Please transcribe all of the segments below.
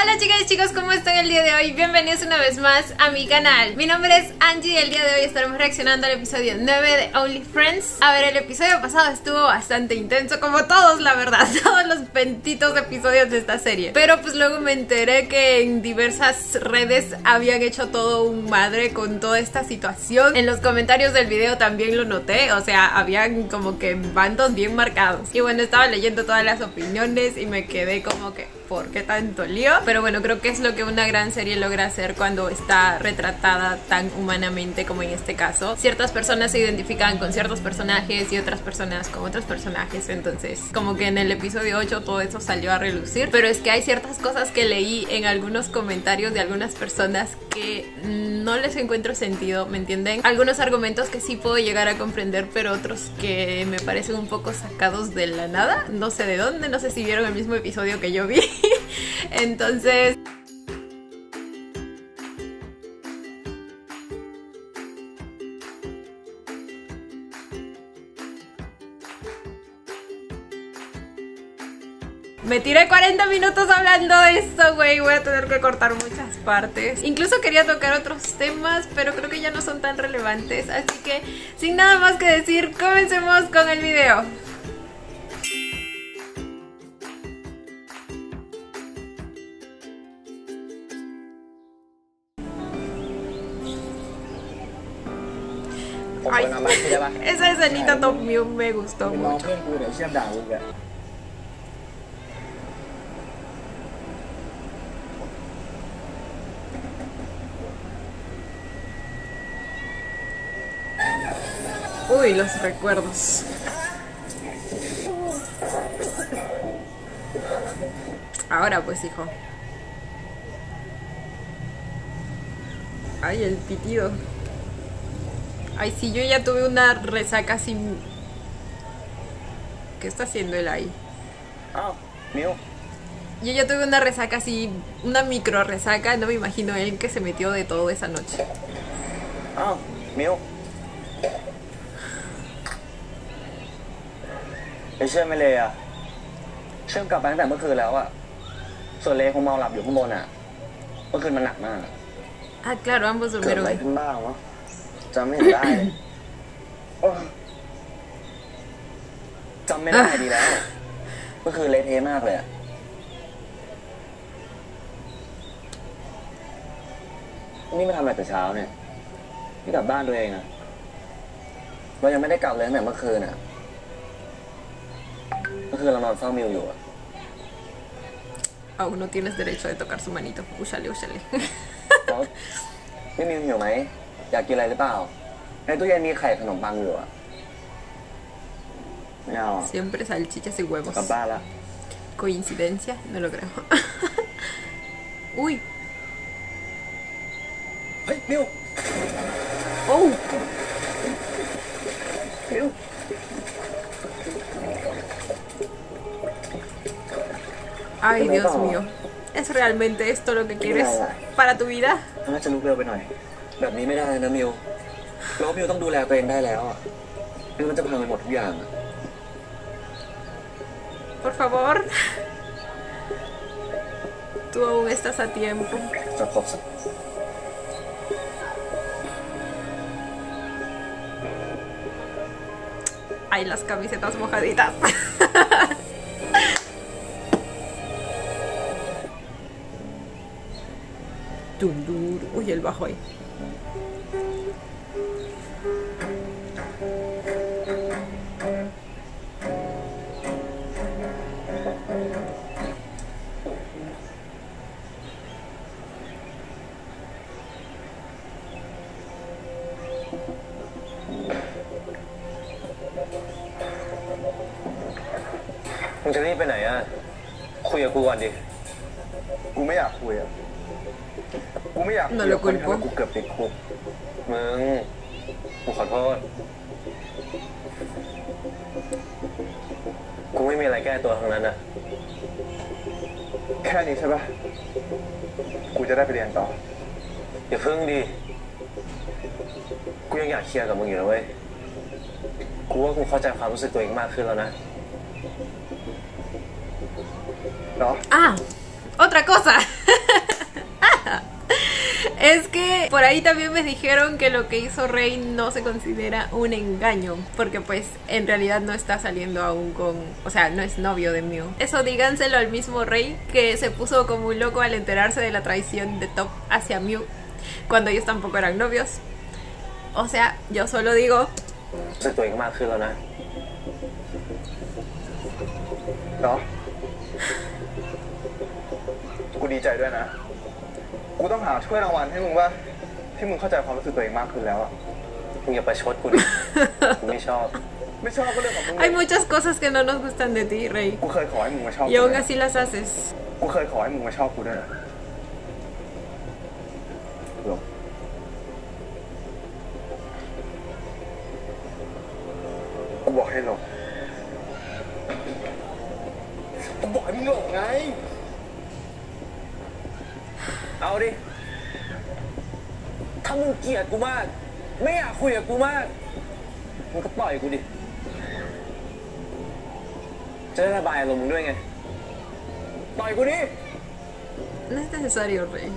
Hola chicas y chicos, ¿cómo están el día de hoy? Bienvenidos una vez más a mi canal. Mi nombre es Angie y el día de hoy estaremos reaccionando al episodio 9 de Only Friends. A ver, el episodio pasado estuvo bastante intenso, como todos, la verdad. Todos los benditos episodios de esta serie. Pero pues luego me enteré que en diversas redes habían hecho todo un madre con toda esta situación. En los comentarios del video también lo noté, o sea, habían como que bandos bien marcados. Y bueno, estaba leyendo todas las opiniones y me quedé como que, ¿por qué tanto lío? Pero bueno, creo que es lo que una gran serie logra hacer cuando está retratada tan humanamente como en este caso. Ciertas personas se identifican con ciertos personajes y otras personas con otros personajes. Entonces, como que en el episodio 8 todo eso salió a relucir. Pero es que hay ciertas cosas que leí en algunos comentarios de algunas personas que no les encuentro sentido, ¿me entienden? Algunos argumentos que sí puedo llegar a comprender, pero otros que me parecen un poco sacados de la nada. No sé de dónde, no sé si vieron el mismo episodio que yo vi. Entonces... me tiré 40 minutos hablando de esto, güey. Voy a tener que cortar muchas partes. Incluso quería tocar otros temas, pero creo que ya no son tan relevantes. Así que, sin nada más que decir, comencemos con el video. Ay, esa escenita también me gustó mucho. Uy, los recuerdos. Ahora pues, hijo. Ay, el pitido. Ay, sí, yo ya tuve una resaca así. ¿Qué está haciendo él ahí? Ah, mío. Yo ya tuve una resaca así, una micro resaca. No me imagino él que se metió de todo esa noche. Ah, mío. เชื่อไหมเลยอ่ะเชื่อมกลับไปตั้งแต่เมื่อคืนแล้วอ่ะส่วนเลคงเมาหลับอยู่ข้างบนอ่ะเมื่อคืนมันหนักมาก Ah, claro, ambos เกิด durmieron อะไร ahí. ขึ้นบ้างวะจำไม่ได้เลยจำไม่ได้ดีแล้วเมื่อคืนเละเทะมากเลยอ่ะนี่มาทำอะไรแต่เช้าเนี่ยนี่กลับบ้านตัวเองอ่ะเรายังไม่ได้กลับเลยตั้งแต่เมื่อคืนอ่ะเมื่อคืนเรานอนเฝ้ามิวอยู่อ่ะ Aún no tienes derecho de tocar su manito. Úchale, úchale. นี่มิวหิวไหมอยากกินอะไรหรือเปล่าในตู้เย็นมีไข่ขนมปังอยู่อ่ะไม่เอา Siempre salchichas y กลับ huevos. บ้านละ ¿Coincidencia? No lo creo. Uy. เฮ้ยมิว Oh. มิว Ay, Dios mío. ¿Es realmente esto lo que quieres para tu vida? น่าจะลุกเร็วไปหน่อยแบบนี้ไม่ได้นะมิวแล้วมิวต้องดูแลตัวเองได้แล้วอ่ะมิวมันจะพังไปหมดทุกอย่าง Por favor. Tú aún estás a tiempo. จะขอบสัก Ay, las camisetas mojaditas. Uy, el bajo ahí. มึงจะรีบไปไหนอ่ะคุยกับกูก่อนดิกูไม่อยากคุยอ่ะกูไม่อยากคุยกับคนที่ทำให้กูเกือบติดคุกมึงกูขอโทษกูไม่มีอะไรแก้ตัวทั้งนั้นนะแค่นี้ใช่ปะกูจะได้ไปเรียนต่ออย่าพึ่งดิกูยังอยากเคลียร์กับมึงอยู่นะเว้ยกูว่ากูเข้าใจความรู้สึกตัวเองมากขึ้นแล้วนะ Ah, otra cosa. Es que por ahí también me dijeron que lo que hizo Rey no se considera un engaño, porque pues en realidad no está saliendo aún con, o sea, no es novio de Mew. Eso díganselo al mismo Rey, que se puso como un loco al enterarse de la traición de Top hacia Mew cuando ellos tampoco eran novios. O sea, yo solo digo รู้สึกตัวเองมากขึ้นแล้วนะเนาะกูดีใจด้วยนะกูต้องหาถ้วยรางวัลให้มึงว่าที่มึงเข้าใจความรู้สึกตัวเองมากขึ้นแล้วอ่ะมึงอย่าประชดกูดิ กูไม่ชอบไม่ชอบก็เรื่องของมึง Hay muchas cosas que no nos gustan de ti, Rey. กูเคยขอให้มึงมาชอบ Y aún así las haces. กูเคยขอให้มึงมาชอบกูด้วยนะหลงกูบอกให้หลงกูบอกให้มึงหลงไงเอาดิถ้ามึงเกลียดกูมากไม่อยากคุยกับกูมากมึงก็ปล่อยกูดิจะได้ระบายอารมณ์มึงด้วยไงปล่อยกูดิ No es necesario, Rey.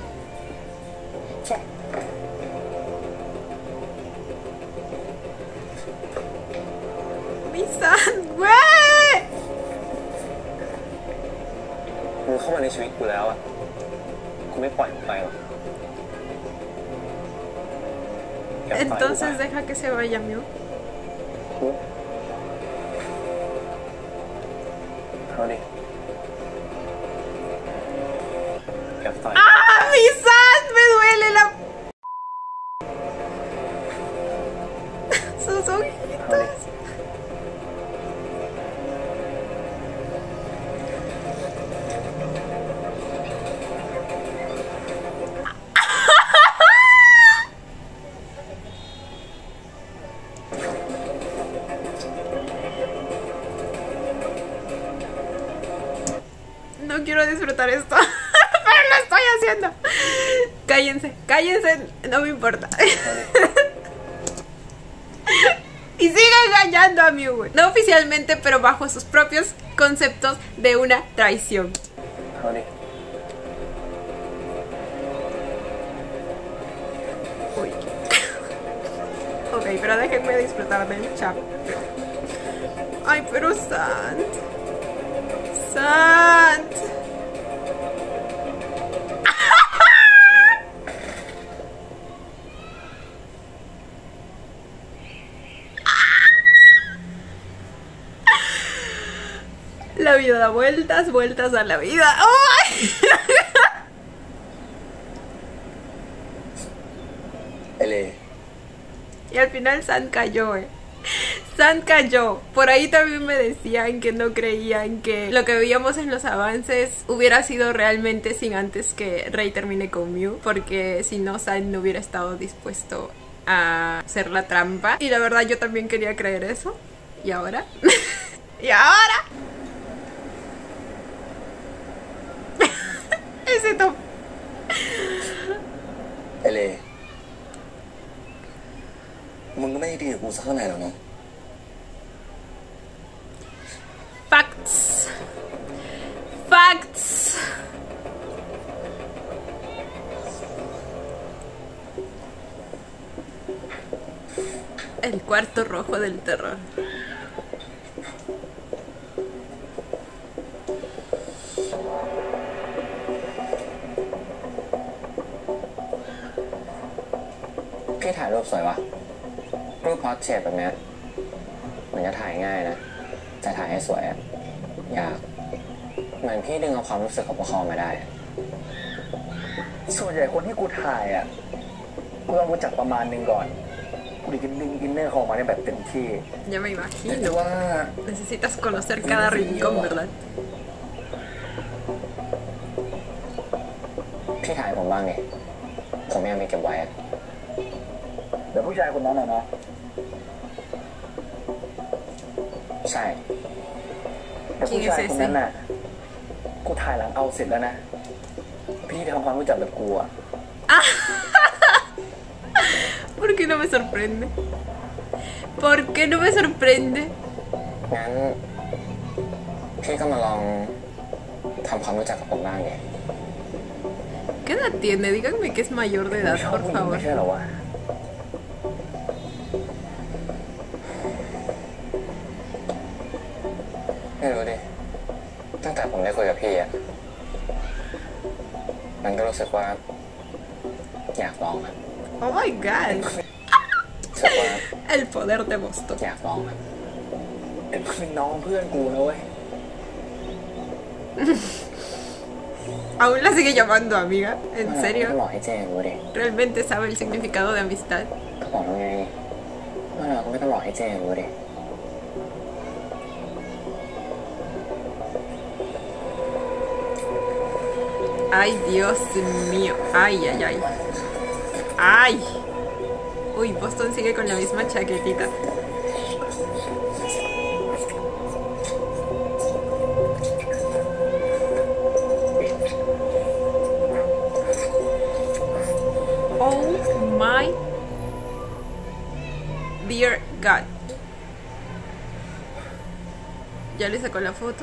Mi san, güey. มึงเข้ามาในชีวิตกูแล้วอ่ะกูไม่ปล่อยมึงไปหรอก Entonces deja que se vaya Mew. เอาดิแอบต่อย ¡Ah, mi san! Me duele la... Sus เอาดิ ojitos. No quiero disfrutar esto, pero lo estoy haciendo. Cállense, cállense, no me importa. Y sigue engañando a Mew, güey. No oficialmente, pero bajo sus propios conceptos de una traición. เอาดิ Uy. Ok, pero déjenme disfrutar del chat. Ay, pero Sant. Sant. La vida da vueltas, vueltas a la vida. ¡Ay! ไอเล่ Y al final San cayó, San cayó. Por ahí también me decían que no creían que lo que veíamos en los avances hubiera sido realmente sin antes que Rey termine con Mew, porque si no, San no hubiera estado dispuesto a hacer la trampa. Y la verdad yo también quería creer eso. ¿Y ahora? ¿Y ahora? Ese top. ไอเล่มึงก็ไม่ได้ดีกับกูสักเท่าไหร่หรอกนะ Facts. Facts. El cuarto rojo del terror. พี่ถ่ายรูปสวยวะรูปพอร์เทรตแบบเนี้ยมันจะถ่ายง่ายนะจะถ่ายให้สวยอะยากเหมือนพี่ดึงเอาความรู้สึกของพวกเขามาได้ส่วนใหญ่คนที่กูถ่ายอ่ะกูต้องรู้จักประมาณนึงก่อนกูดึงอินเนอร์ของมาได้แบบเต็มที่ Ya me แต่ imagino. ว่า Necesitas conocer cada rincón, ¿verdad? พี่ถ่ายผมบ้างไงผมยังไม่เก็บไว้อะเดี๋ยวผู้ชายคนนั้นน่ะนะใช่แต่ผู้ชายคนนั้นน่ะกูถ่ายหลังเอาเสร็จแล้วนะพี่ทำความรู้จักแบบกูอ่ะ ¿Por qué no me sorprende? ¿Por qué no me sorprende? งั้นพี่ก็มาลองทำความรู้จักกับผมบ้างไง ¿Qué edad tiene? Díganme que es mayor de edad, por favor. ไม่ใช่เหรอวะไม่รู้ดิตั้งแต่ผมได้คุยกับพี่อ่ะมันก็รู้สึกว่าอยากลองอ่ะ Oh my god รู้สึกว่า El poder de Boston อยากลองอ่ะเป็นน้องเพื่อนกูนะเว้ย Aún la sigue llamando amiga. ¿En ก็ serio? บอกให้เจ๊รู้ดิ ¿Realmente sabe el significado de amistad? ก็บอกแล้วไงว่าเราก็ไม่ต้องบอกให้เจ๊รู้ดิ Ay, Dios mío. Ay, ay, ay. Ay. Uy, Boston sigue con la misma chaquetita. Oh my dear God. ¿Ya le sacó la foto?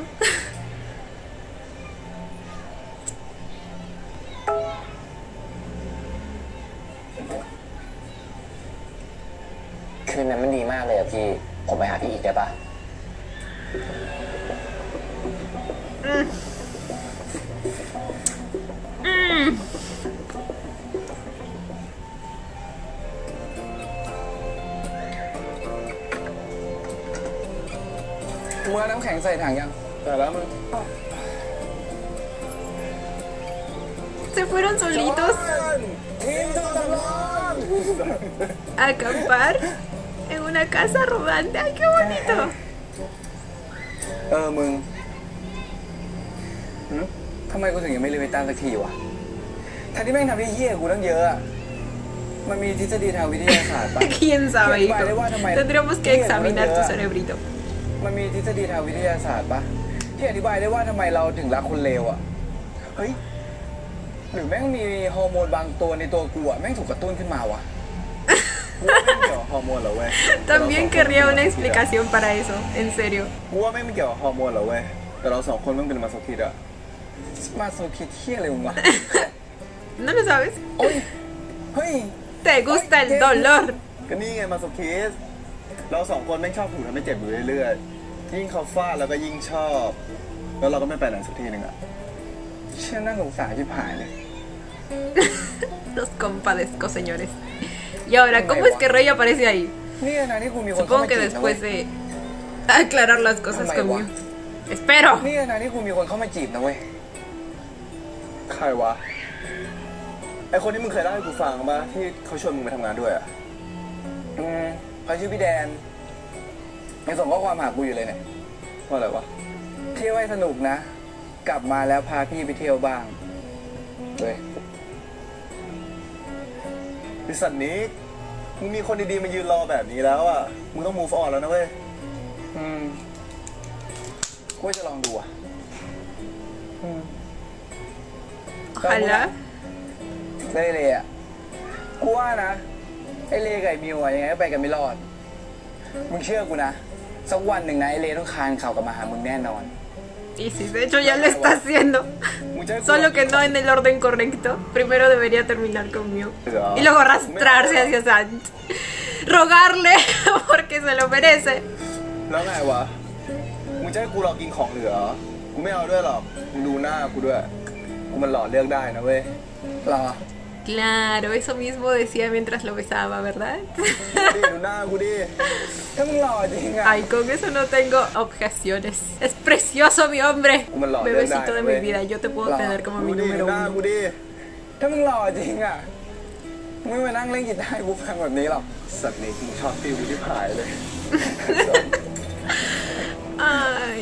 คืนนั้นมันดีมากเลยอะพี่ ผมไปหาพี่อีกได้ปะมึงเอาน้ำแข็งใส่ถังยังใส่แล้วมึง Se fueron solitos a acampar en una casa rodante. ¡Ay, qué bonito! มึงทำไมกูถึงยังไม่ลืมไปตั้งสักทีวะทั้งที่แม่งทำได้เหี้ยกูตั้งเยอะอะมันมีทฤษฎีทางวิทยาศาสตร์ปะ ¿Quién sabe, hijo? Tendríamos que examinar tu cerebrito. มันมีทฤษฎีทางวิทยาศาสตร์ปะที่อธิบายได้ว่าทำไมเราถึงรักคนเลวอะเฮ้ยหรือแม่งมีฮอร์โมนบางตัวในตัวกูอะแม่งถูกกระตุ้นขึ้นมาวะกูว่าไม่เกี่ยวกับฮอร์โมนหรอเว้ย También querría una explicación para eso, en serio. กูว่าไม่เกี่ยวกับฮอร์โมนหรอเว้ยแต่เราสองคนมันเป็นมาโซคิดอะมาโซคิดเที่ยอะไรมึงวะ ¿No lo sabes? โอ้ยเฮ้ย ¿Te gusta el dolor? ก็นี่ไงมาโซคิสเราสองคนไม่ชอบถูกทำให้เจ็บอยู่เรื่อยๆยิ่งเขาฟาดแล้วก็ยิ่งชอบแล้วเราก็ไม่ไปไหนสักทีนึงอะเชื่อน่าสงสารที่ผ่านเลย Los compadezco, señores. Y ahora, ¿cómo es que Rey aparece ahí? นี่นะที่กูมีคนเข้า Supongo มา que จีบนะ después de aclarar las cosas conmigo. ¡Espero! นี่นะที่กูมีคนเข้ามาจีบนะเว้ยใครวะไอคนที่มึงเคยเล่าให้กูฟังป่ะที่เขาชวนมึงไปทำงานด้วยอะเขาชื่อพี่แดนยังส่งข้อความหากูอยู่เลยเนี่ยว่าอะไรวะเที่ยวให้สนุกนะกลับมาแล้วพาพี่ไปเที่ยวบ้างเว้ยบริษัทนี้มึงมีคนดีๆมายืนรอแบบนี้แล้วอ่ะมึงต้อง move on แล้วนะเว้ยกูจะลองดูอ่ะ Ojalá. ได้เลยอ่ะกูว่านะไอเลกับไอมิวอะยังไงก็ไปกันไม่รอดมึงเชื่อกูนะสักวันหนึ่งนะไอเลต้องคานเข่ากลับมาหามึงแน่นอน Y si de hecho ya lo está haciendo. Solo que no en el orden correcto. Primero debería terminar conmigo. Y luego arrastrarse hacia Sant. Rogarle porque se lo merece. แล้วไงวะมึงจะให้กูรอกินของเหลือกูไม่เอาด้วยหรอกมึงดูหน้ากูด้วยกูมันหล่อเลือกได้นะเว้ยหล่อ Claro, eso mismo decía mientras lo besaba, ¿verdad? ดูหน้ากูดิถ้ามึงหล่อจริงอะ Ay, con eso no tengo objeciones. Es precioso mi hombre. Bebecito de mi vida, yo te puedo tener como mi número หน้ากู uno. ดิถ้ามึงหล่อจริงอะมึงไม่มานั่งเล่นกีตาร์ให้กูฟังแบบนี้หรอกสัตว์นี้กูชอบฟิลที่ผายเลย Ay.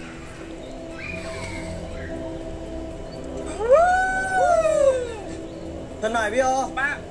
ท่านหน่อยพี่โอป้า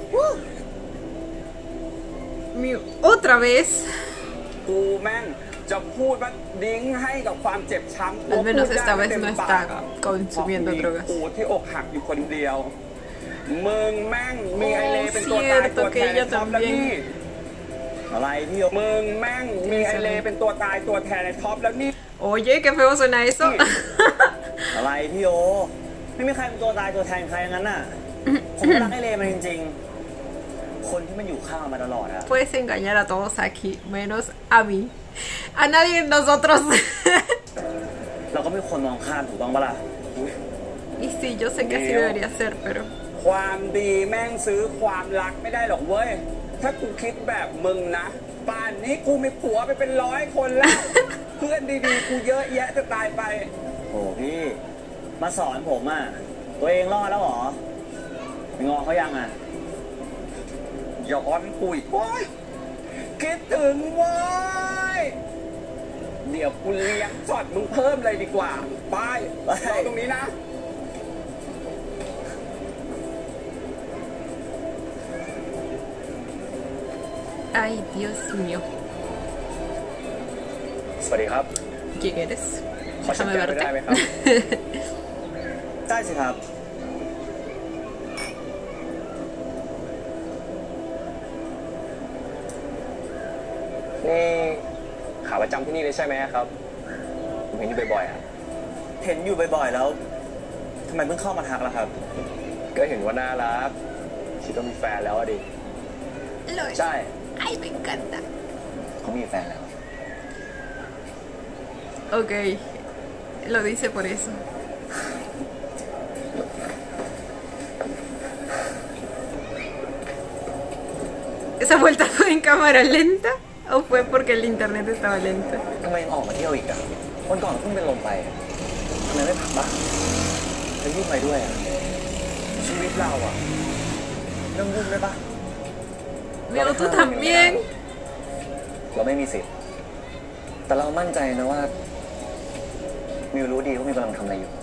Otra vez. กูแม่งจะพูดว่าดิ้งให้กับความเจ็บช้ำ Al menos esta vez no está consumiendo drogas. กูที่อกหักอยู่คนเดียวมึงแม่งมีไอเลเป็นตัวตายตัวแทนในท็อปแล้วนี่อะไรที่มึงแม่งมีไอเลเป็นตัวตายตัวแทนในท็อปแล้วนี่ Oye, qué feo suena eso. อะไรพี่โอไม่มีใครเป็นตัวตายตัวแทนใครอย่างนั้นน่ะ ผมรักไอเลมันจริงๆคนที่มันอยู่ข้างมาตลอดอะ Puedes engañar a todos aquí menos a mí a nadie de nosotros เราก็ไม่ควรมองข้ามถูกต้องปะล่ะ y sí yo sé que así debería ser pero ความดีแม่งซื้อความรักไม่ได้หรอกเว้ยถ้ากูคิดแบบมึงนะป่านนี้กูมีผัวไปเป็น100 คนแล้ว เพื่อนดีๆกูเยอะแยะจะตายไปโอ้พี่มาสอนผมอะตัวเองรอดแล้วเหรอไปงอเขายังอะย้อนปุ๋ยโอ้ยคิดถึงเว้ยเดี๋ยวกูเลี้ยงช็อตมึงเพิ่มเลยดีกว่าไปรอตรงนี้นะ ay Dios mío สวัสดีครับ quién eres ขอสัญ déjame ญาณ verte ได้ไหมครับได้สิครับนี่ขาประจำที่นี่เลยใช่ไหมครับผมเห็นอยู่บ่อยๆครับเห็นอยู่บ่อยๆแล้วทำไมเพิ่งเข้ามาทักล่ะครับก็เห็นว่าน่ารักคิดว่ามีแฟนแล้วอะดิ lo ใช่ ay me encanta เขามีแฟนแล้ว ok lo dice por eso ¿esa vuelta fue en cámara lenta o fue porque el internet estaba lento? ทำไมออกมาเที่ยวอีกอะวันก่อนเพิ่งเป็นลมไปอะทำไมไม่พักบ้างแล้วยุ่งไปด้วยอะชีวิตเราอะเรื่องยุ่งได้ปะ Meo, tú también เราไม่มีสิทธิ์แต่เรามั่นใจนะว่ามิวรู้ดีว่ามิวกำลังทำอะไรอยู่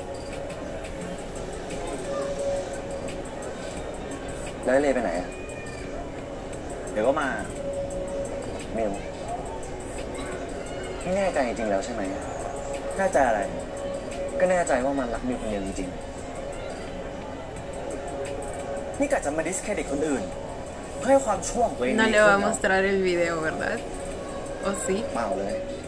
แล้วเลไปไหนอะเดี๋ยวก็มามิวไม่แน่ใจจริงๆแล้วใช่ไหมแน่ใจอะไร ก็แน่ใจว่ามันรักมิวคนเดียวจริงๆนี่กะจะมาดิสเครดิตคนอื่นเพื่อให้ความชั่วของตัวเอง no le va a mostrar el video ¿verdad? ¿o sí? เปล่าเลย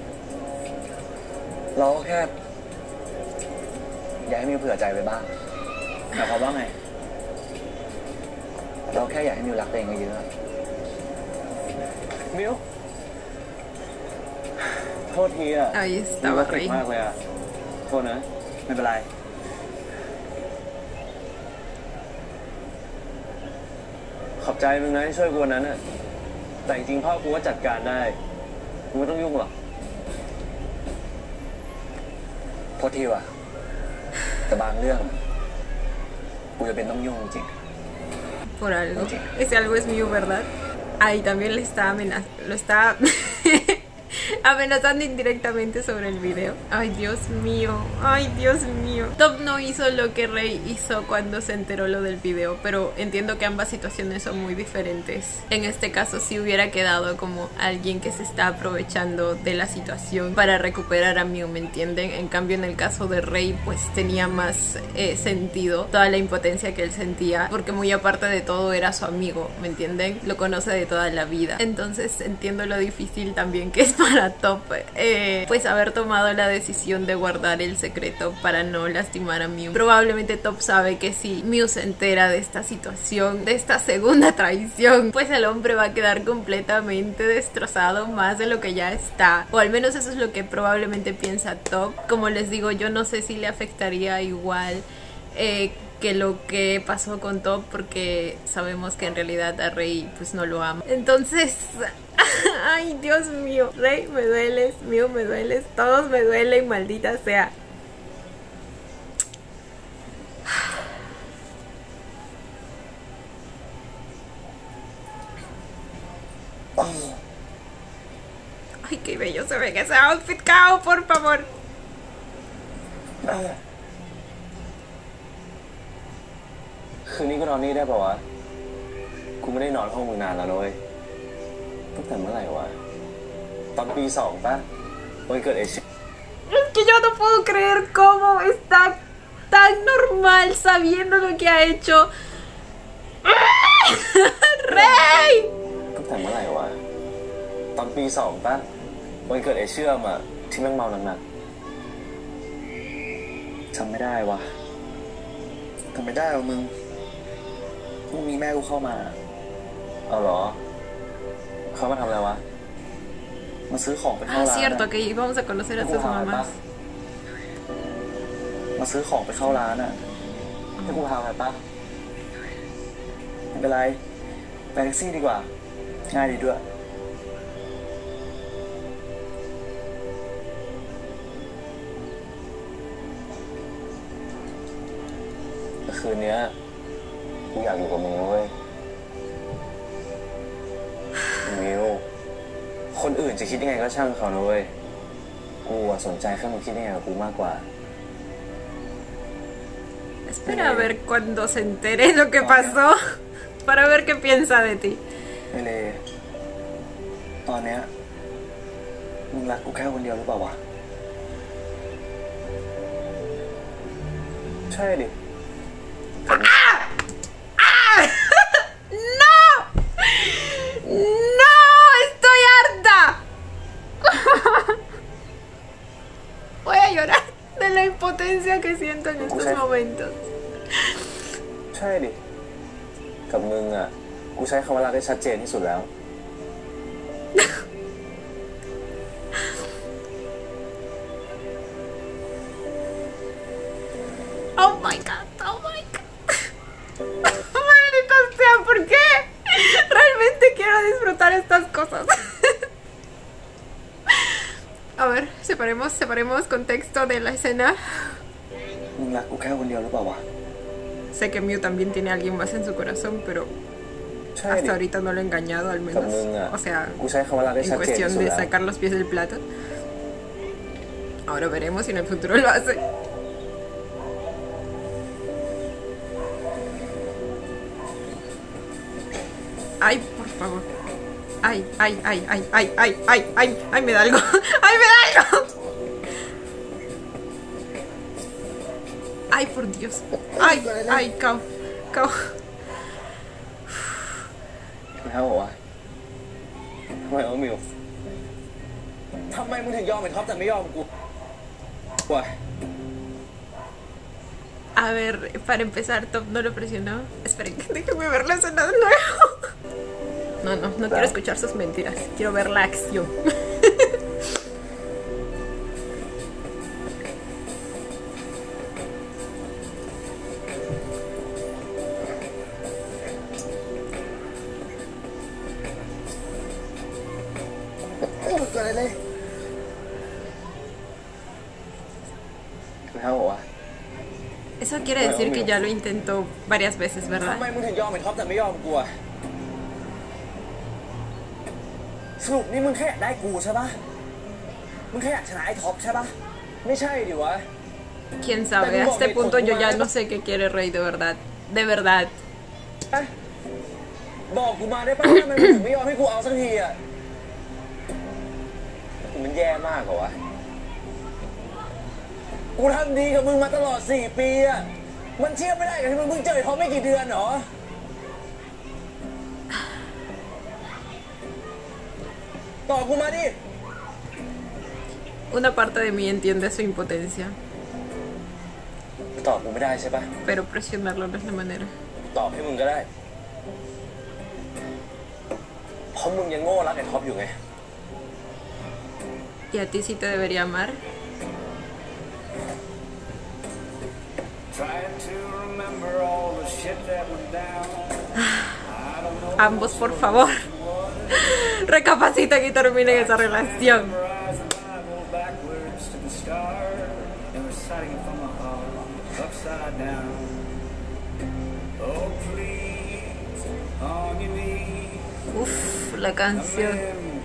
เราแค่อยากให้มิวเผื่อใจไปบ้างหมายความว่าไง เราแค่อยากให้มิวรักตัวเองเยอะๆมิวโทษทีอ่ะ ahí มิว estaba รักติด Rey มากเลยอ่ะโทษนะ ไม่เป็นไรขอบใจมึงนะที่ช่วยกูวันนั้นน่ะแต่จริงๆพ่อกูก็จัดการได้กูไม่ต้องยุ่งหรอกโทษทีว่ะแต่บางเรื่องกูจะเป็นต้องยุ่งจริง por algo ese algo es mío ¿verdad? ahí también le está lo está amenazando indirectamente sobre el video. Ay, Dios mío. Ay, Dios mío. Top no hizo lo que Rey hizo cuando se enteró lo del video, pero entiendo que ambas situaciones son muy diferentes. En este caso sí hubiera quedado como alguien que se está aprovechando de la situación para recuperar a Miu, ¿me entienden? En cambio, en el caso de Rey, pues tenía más sentido toda la impotencia que él sentía, porque muy aparte de todo era su amigo, ¿me entienden? Lo conoce de toda la vida. Entonces entiendo lo difícil también que es para Top pues haber tomado la decisión de guardar el secreto para no lastimar a Miu. Probablemente Top sabe que si Miu se entera de esta situación, de esta segunda traición, pues el hombre va a quedar completamente destrozado más de lo que ya está, o al menos eso es lo que probablemente piensa Top. Como les digo, yo no sé si le afectaría igual que lo que pasó con Top, porque sabemos que en realidad a Rey pues no lo ama. Entonces, ay, Dios mío, Rey me dueles, Miu me dueles, todos me duelen, maldita sea. Ay, qué bello se ve ese outfit, Kao, por favor. คืนนี้ก็นอนนี่ได้ป่าวะกูไม่ได้นอนห้องมึงนานแล้วเลยตั้งแต่เมื่อไหร่วะตอนปี 2ป่ะวันเกิดเอชิ Es que yo no puedo creer cómo está tan normal sabiendo lo que ha hecho Rey ตั้งแต่เมื่อไหร่วะตอนปี 2ป่ะวันเกิดเอเชื่อมอะที่แม่งเมาหนักจำไม่ได้วะทำไม่ได้หรอมึงพรุ่งนี้แม่กูเข้ามาเอาเหรอเขามาทำอะไรวะมาซื้อของไปเข้า Ah, ร้าน cierto, que íbamos a conocer a sus mamás. มาซื้อของไปเข้าร้านอ่ะให้กูพาไปปะไม่เป็นไรไปแท็กซี่ดีกว่าง่ายดีด้วยแต่คืนเนี้ยกูอยากอยู่กับมึงเว้ยมิวคนอื่นจะคิดยังไงก็ช่างเขานะเว้ยกูสนใจแค่มึงคิดยังไงกับกูมากกว่า Espera a ver cuando se entere lo que pasó para ver qué piensa de ti. ไม่เลยตอนเนี้ยมึงรักกูแค่คนเดียวหรือเปล่าวะใช่ดิ ¡No! ¡No! ¡Estoy harta! Voy a llorar de la impotencia que siento en estos momentos. ใช่ดิกับมึงอ่ะกูใช้คำว่ารักได้ชัดเจนที่สุดแล้ว Oh my god, oh my god. Maldita sea, ¿por qué? Realmente quiero disfrutar estas cosas. A ver, separemos contexto de la escena. มึงรักกูแค่คนเดียวหรือเปล่าวะ Sé que Mew también tiene a alguien más en su corazón, pero ใช่ดิ hasta ahorita no lo he engañado al menos. O sea, กูใช้คำว่ารักได้ en ชัดเจน cuestión ที่สุด de แล้ว sacar los pies del plato. Ahora veremos si en el futuro lo hace. Ay, por favor. Ay, ay, ay, ay, ay, ay, ay, ay, ay, me da algo. Ay, me da algo. Ay, por Dios. Ay, ay, Cao. แล้วบอกว่าทำไมวะมิวทำไมมึงถึงยอมไอ้ท็อปแต่ไม่ยอมกูวะ A ver, para empezar, Top no lo presionó. Esperen, déjenme ver la escena de nuevo. No quiero escuchar sus mentiras. Quiero ver la acción. Eso quiere decir que ya lo intentó varias veces, ทำ ¿verdad? ไมมึงถึงยอมไอ้ท็อปแต่ไม่ยอมกูอะสรุปนี่มึงแค่อยากได้กูใช่ปะมึงแค่อยากชนะไอ้ท็อปใช่ปะไม่ใช่ดิวะ Quién sabe, a este punto yo ya no sé qué quiere Rey de verdad. De verdad. บอกกูมาได้ปะทำไมมึงถึงไม่ยอมให้กูเอาสักทีอะมันแย่มากเหรอวะกูทำดีกับมึงมาตลอด4 ปีอะมันเทียบไม่ได้กับที่มึงเพิ่งเจอไอ้ท็อปไม่กี่เดือนเหรอตอบกูมาดิ Una parte de mí entiende su impotencia, ตอบกูไม่ได้ใช่ปะ pero presionarlo no es la manera. ตอบให้มึงก็ได้เพราะมึงยังโง่รักไอ้ท็อปอยู่ไง ¿Y a ti sí te debería amar? Ambos, por favor, recapaciten y terminen esa relación. Uf, la canción.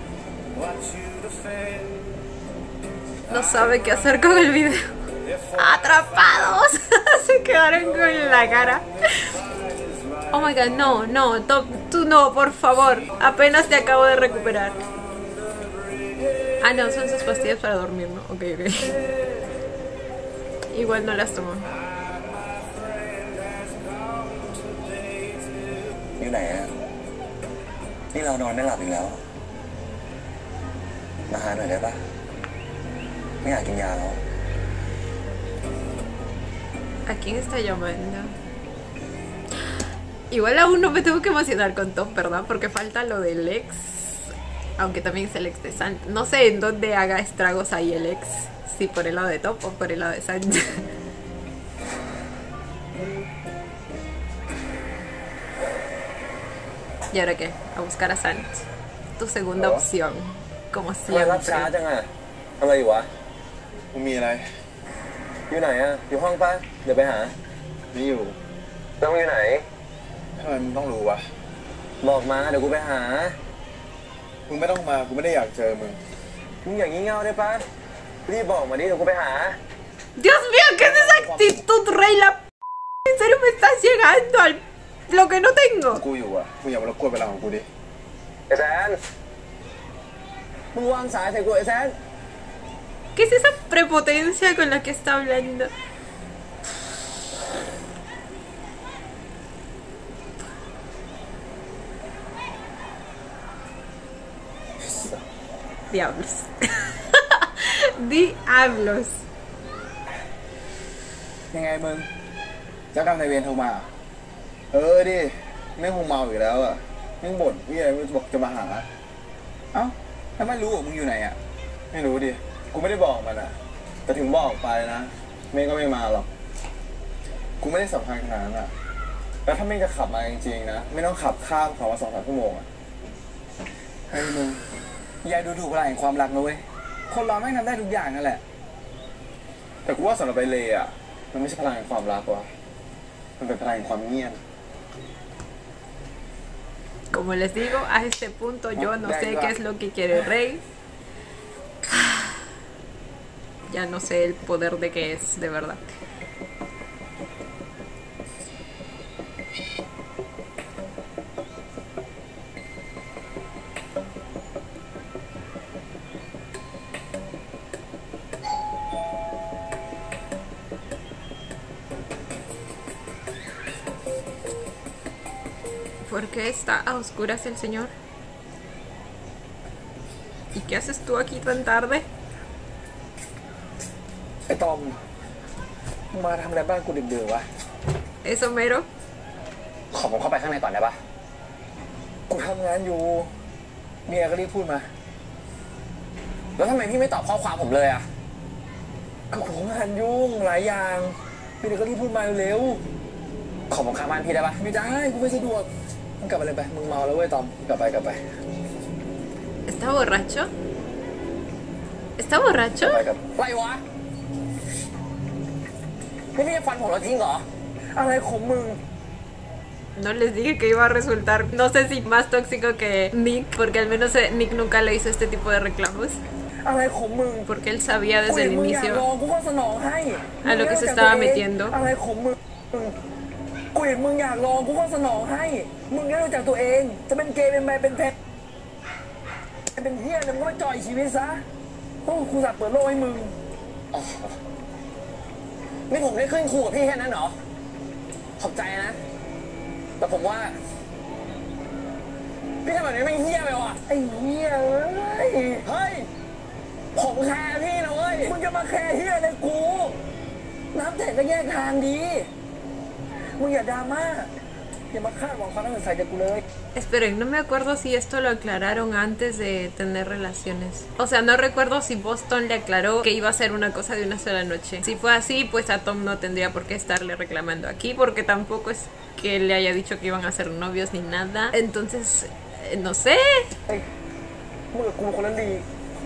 No sabe qué hacer con el video. ¡Atrapados! Se quedaron con la cara. Oh my god, no, Top, tú no, por favor. Apenas te acabo de recuperar. Ah, no, son sus pastillas para dormir, ¿no? Ok. Igual no las tomo. อยู่ไหนอะนี่เรานอนไม่หลับอีกแล้วมาหาหน่อยได้ปะไม่อยากกินยาแล้ว ¿A quién está llamando? Igual aún no me tengo que emocionar con Tom, ¿verdad? Porque falta lo del ex. Aunque también es el ex de Sanj. No sé en dónde haga estragos ahí el ex. Si por el lado de Top o por el lado de Sanj. ¿Y ahora qué? A buscar a Sanj. Tu segunda opción. Como ทำไมรับช้า siempre. จังอะทำอะไรอยู่วะมึงมีอะไรอยู่ไหนอะอยู่ห้องปะเดี๋ยวไปหาไม่อยู่แล้วมึงอยู่ไหนทำไมมึงต้องรู้วะบอกมาเดี๋ยวกูไปหามึงไม่ต้องมากูไม่ได้อยากเจอมึงมึงอย่างงี้เง่าได้ปะรีบบอกมาดิเดี๋ยวกูไปหา Dios mío, ¿qué es esa actitud, rey? La p... ¿En serio me estás llegando al... lo que no tengo? กูอยู่อ่ะมึงอย่ามารบกวนเวลาของกูดิไอ้แซนมึงวางสายใส่กูไอ้แซน ¿Qué es esa prepotencia con la que está hablando? Diablos. Diablos. ยังไงมึงเจ้ากรรมนายเวรโทรมา ดิแม่งคงเมาอีกแล้วอ่ะแม่งบ่นพี่อะไรบอกจะมาหา เอ้าถ้าไม่รู้ว่ามึงอยู่ไหนอ่ะ ไม่รู้ดิ กูไม่ได้บอกมันอ่ะ แต่ถึงบอกไปนะเมย์ก็ไม่มาหรอก กูไม่ได้สำคัญขนาดนั้นอ่ะ แล้วถ้าเมย์จะขับมาจริงๆนะ ไม่ต้องขับข้ามเขามา2-3 ชั่วโมงอ่ะเฮ้ยมึงยายดูถูกพลังแห่งความรักนะเว้ย คนเราไม่งทำได้ทุกอย่างนั่นแหละ แต่กูว่าสำหรับไบเล่อ่ะ มันไม่ใช่พลังแห่งความรักว่ะ มันเป็นพลังแห่งความเงียบ Como les digo, a este punto yo no sé qué es lo que quiere el rey. Ya no sé el poder de qué es, de verdad. ¿Por qué está a oscuras el señor? ¿Y qué haces tú aquí tan tarde? ไอ้ตอมมึงมาทำอะไรบ้านกูดึกๆวะ ¿Eso mero? ขอผมเข้าไปข้างในก่อนได้ปะกูทำงานอยู่ เมียก็รีบพูดมาแล้วทำไมพี่ไม่ตอบข้อความผมเลยอะก็กูงานยุ่งหลายอย่างเมียก็รีบพูดมาเร็วขอผมข้างบ้านพี่ได้ปะไม่ได้กูไม่สะดวกมึงกลับไปเลยไป มึงเมาแล้วเว้ยตอม กลับไป ¿Está borracho? ¿Está borracho? ไปกับอะไรวะนี่พี่จะฟันผมแล้วจริงเหรออะไรของมึง No les dije que iba a resultar, no sé si más tóxico que Nick, porque al menos Nick nunca le hizo este tipo de reclamos, อะไรของมึง porque él sabía desde el มึงอยากล inicio องกูก็สนองให้ a lo que se estaba metiendo. อะไรของมึงกูเห็นมึงอยากลองกูก็สนองให้ มึงไม่รู้จักตัวเอง จะเป็นเกย์เป็นแมนเป็นเพชรเป็นเฮี้ยมึงก็จ่อยชีวิตซะ โอ้กูสักเปิดโลกให้มึงนี่ผมได้ขึ้นคู่กับพี่แค่นั้นเหรอ ขอบใจนะ แต่ผมว่า พี่ทำแบบนี้ไม่เหี้ยไปว่ะไอ้เฮี้ยเอ้ยเฮ้ย ผมแคร์พี่นะเว้ยมึงจะมาแคร์เฮี้ยอะไรกู น้ำแตกก็แยกทางดี มึงอย่าดราม่า อย่ามาคาดหวังความน่าสนใจจากกูเลย Esperen, no me acuerdo si esto lo aclararon antes de tener relaciones. O sea, no recuerdo si Boston le aclaró que iba a ser una cosa de una sola noche. Si fue así, pues a Tom no tendría por qué estarle reclamando aquí, porque tampoco es que le haya dicho que iban a ser novios ni nada. Entonces, no sé. มึงกับกูคนนั้นดี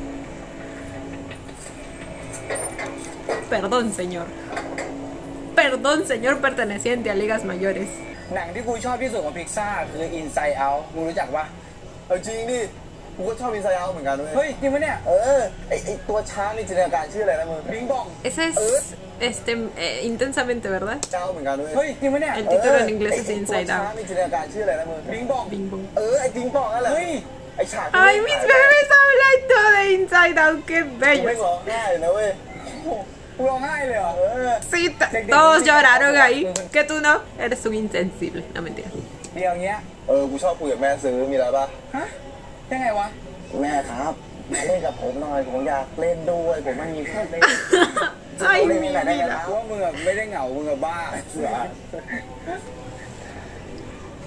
Perdón, señor. Perdón, señor perteneciente a ligas mayores. หนังที่กูชอบที่สุดของพิกซ่าคือ Inside Out มึงรู้จักปะเอาจริงดิ กูก็ชอบ Inside Out เหมือนกันเฮ้ยจริงปะเนี่ย ไอตัวช้างในจินตนาการชื่ออะไรนะมึงบิงบอง Ese es intensamente, ¿verdad? เจ้าเหมือนกันเฮ้ยจริงปะเนี่ย El título en inglés es Inside ช้าง Out. ในจินตนาการชื่ออะไรนะมึงบิงบอง Bing bong. ไอบิงบองนั่นแหละเฮ้ยไอฉาก Ay, mis bebés hablando de Inside Out, qué ไม่ bellos. ร้องไห้เลยนะเว้ยกูร้องไห้เลยเหรอ Sí, todos lloraron ahí. Que tú no, eres un insensible. No, mentira. เดี๋ยวเงี้ยกูชอบคุยกับแม่ซื้อมีอะไรป่ะฮะยังไงวะแม่ครับมาเล่นกับผมหน่อยผมอยากเล่นด้วยผมไม่มีเพื่อนเล่น Ay, เล่น mi ไหนได้ vida. นะว่ามึงไม่ได้เหงามึงบ้า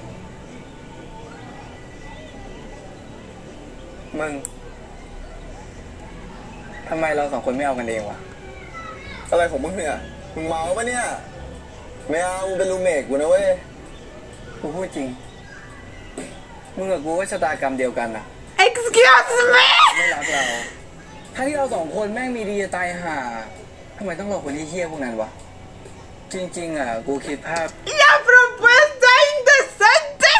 มึงทำไมเราสองคนไม่เอากันเองวะอะไรของมึงเนี่ยมึงเมาปะเนี่ยไม่เอามึงเป็นรูเมทกูนะเว้ยกูพูดจริงมึงกับกูก็ชะตากรรมเดียวกันนะ Excuse me ไม่รักเราถ้าที่เราสองคนแม่งมีดีจะตายห่าทำไมต้องรอคนที่เหี้ยพวกนั้นวะจริงๆอ่ะกูคิดภาพ La propuesta indecente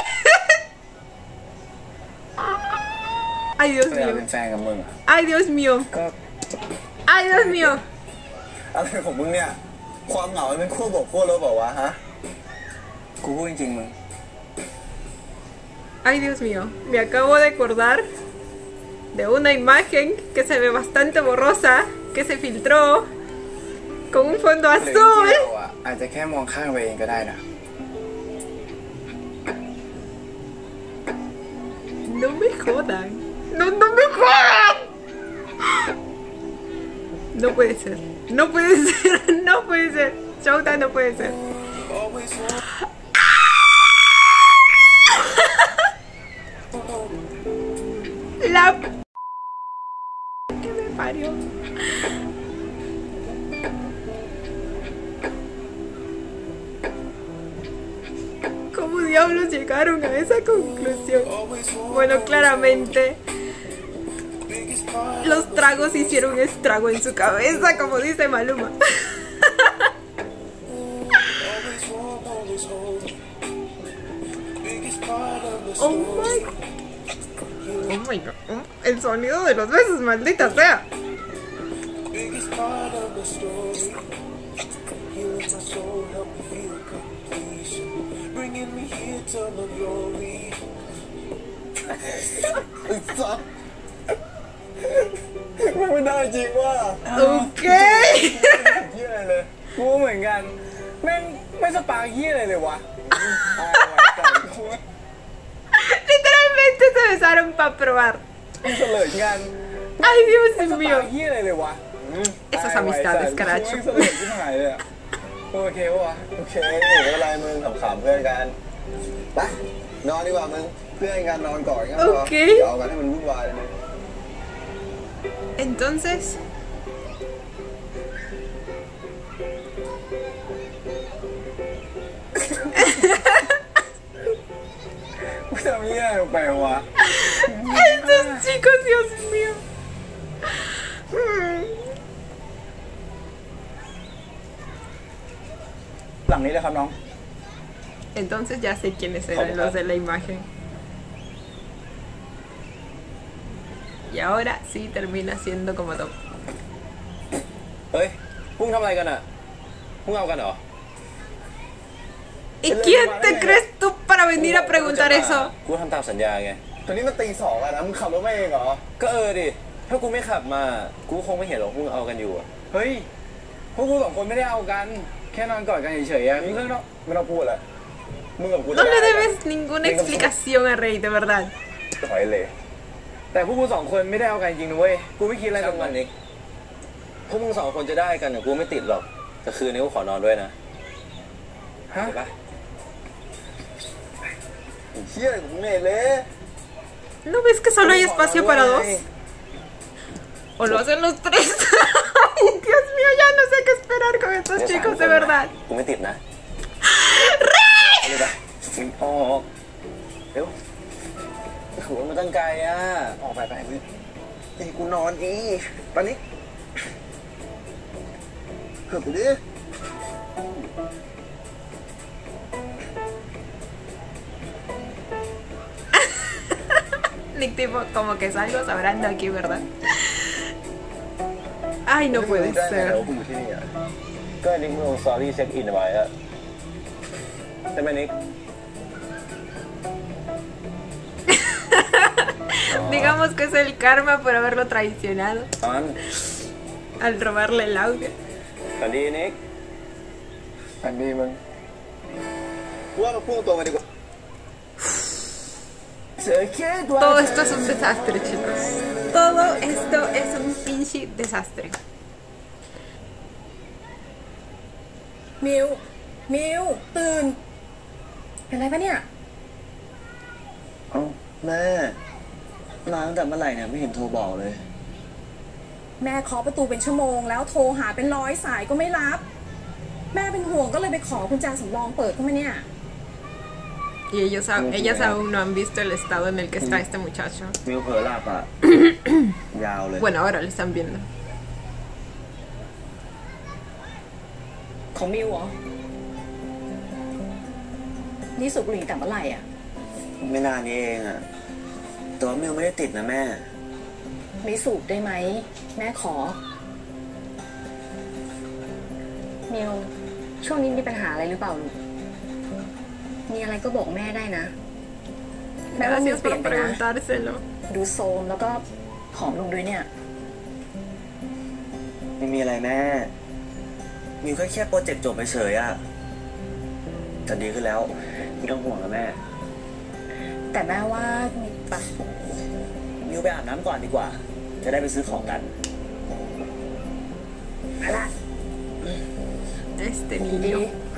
Ay Dios เวลา mío เป็นแฟนกับมึงอ่ะ Ay Dios mío ก็ Ay Dios mío อะไรของมึงเนี่ยความเหงามันเป็นขั้วบวกขั้วลบเปล่าวะฮะกูพูดจริงๆมึง Ay Dios mío Me acabo de acordar de una imagen que se ve bastante borrosa que se filtró con un fondo หรือจริงๆ azul เราอ่ะอาจจะแค่มองข้างไปเองก็ได้นะ No me jodan No me jodan No puede ser No puede ser No puede ser Showtime no puede ser La que me parió ¿Cómo diablos llegaron a esa conclusión? Bueno, claramente los tragos hicieron estrago en su cabeza, como dice Maluma. Oh my Oh my god. El sonido de los besos, maldita sea. ไม่ได้จริงว่า Ok. เหี้ยอะไรเลยกูเหมือนกันแม่งไม่สปาเหี้ยอะไรเลยวะ Literalmente se besaron para probar. มึงเฉลยกัน Ay, Dios สปา mío. เหี้ยอะไรเลยวะ Esas amistades, caracho. มึงเฉลยที่หายเลยอะโอเควะโอเคไม่เป็นไรมึงขำๆเพื่อนกันไปนอนดีกว่ามึงเพื่อนกันนอนก่อนงั้นพอโอเคอย่าเอากันให้มันวุ่นวายเลย Entonces. Estos chicos, Dios mío. Entonces ya sé quiénes eran los de la imagen. Y ahora sí termina siendo como top. เฮ้ยพวกมึงทำอะไรกันอ่ะพวกมึงเอากันเหรอ ¿Y quién te crees tú para venir a preguntar eso? กูทำตามสัญญาไงตอนนี้มันตีสองอะนะมึงขับรถมาเองเหรอก็ดิถ้ากูไม่ขับมากูคงไม่เห็นหรอกพวกมึงเอากันอยู่อะเฮ้ยพวกกูสองคนไม่ได้เอากันแค่นอนกอดกันเฉยๆอะมึงไม่ต้องพูดแหละมึงกับกู No le debes ninguna explicación a Rey, de verdad. ถอยเลยแต่พวกกูสองคนไม่ได้เอากันจริงนะเว้ยกูไม่คิดอะไรตรงช่างมันั้น นนิกพวกมึงสองคนจะได้กันเนี่ยกูไม่ติดหรอกแต่คืนนี้กูขอนอนด้วยนะฮะเห็นปะเชี่ยกูเหนื่อยเลย ¿No ves que solo hay espacio para dos? ¿O lo hacen los tres? Ay, Dios mío, ya no sé qué esperar con estos chicos, de verdad. กูไม่ติดนะเลยปะออกเร็วโหมันตั้งไกลอ่ะออกไปนี่กูนอนอีตอนนี้เกือบไปดิ Nick tipo, como que salgo sabrando aquí, ¿verdad? Ay, no puede ได้ไง ser. แล้วกูอยู่ที่นี่อะก็นิกมึงลงสตอรี่เช็คอินไว้อะใช่ไหมนิก Digamos que es el karma por haberlo traicionado ตอน al robarle el audio. สวัสดีนิกอันนี้มึงกูว่ามาพูดตรงกันดีกว่า Todo esto es un desastre, chicos. Todo esto es un pinche desastre. มิวตื่น เป็นไรปะเนี่ยเอ้าแม่มาตั้งแต่เมื่อไหร่เนี่ยไม่เห็นโทรบอกเลยแม่เคาะประตูเป็นชั่วโมงแล้วโทรหาเป็น100 สายก็ไม่รับแม่เป็นห่วงก็เลยไปขอกุญแจสำรองเปิดเข้ามาเนี่ย Y ellas aún no han visto el estado en el que está este muchacho. มิวเผลอหลับอ่ะ ยาวเลย Bueno, ahora lo están viendo. ของมิวเหรอนี่สูบบุหรี่แต่เมื่อไหร่อ่ะไม่นานนี้เองอ่ะแต่ว่ามิวไม่ได้ติดนะแม่ไม่สูบได้ไหมแม่ขอมิวช่วงนี้มีปัญหาอะไรหรือเปล่าลูกมีอะไรก็บอกแม่ได้นะแม่ว่ามิว Gracias เปลี่ย por นไปนะ preguntárselo. ดูโซมแล้วก็ผอมลงด้วยเนี่ยไม่มีอะไรแม่มิวแค่โปรเจกต์จบไปเฉยอ่ะแต่ดีขึ้นแล้วไม่ต้องห่วงนะแม่แต่แม่ว่ามีปะมิวไปอาบน้ำก่อนดีกว่าจะได้ไปซื้อของกันไปละ Este niño.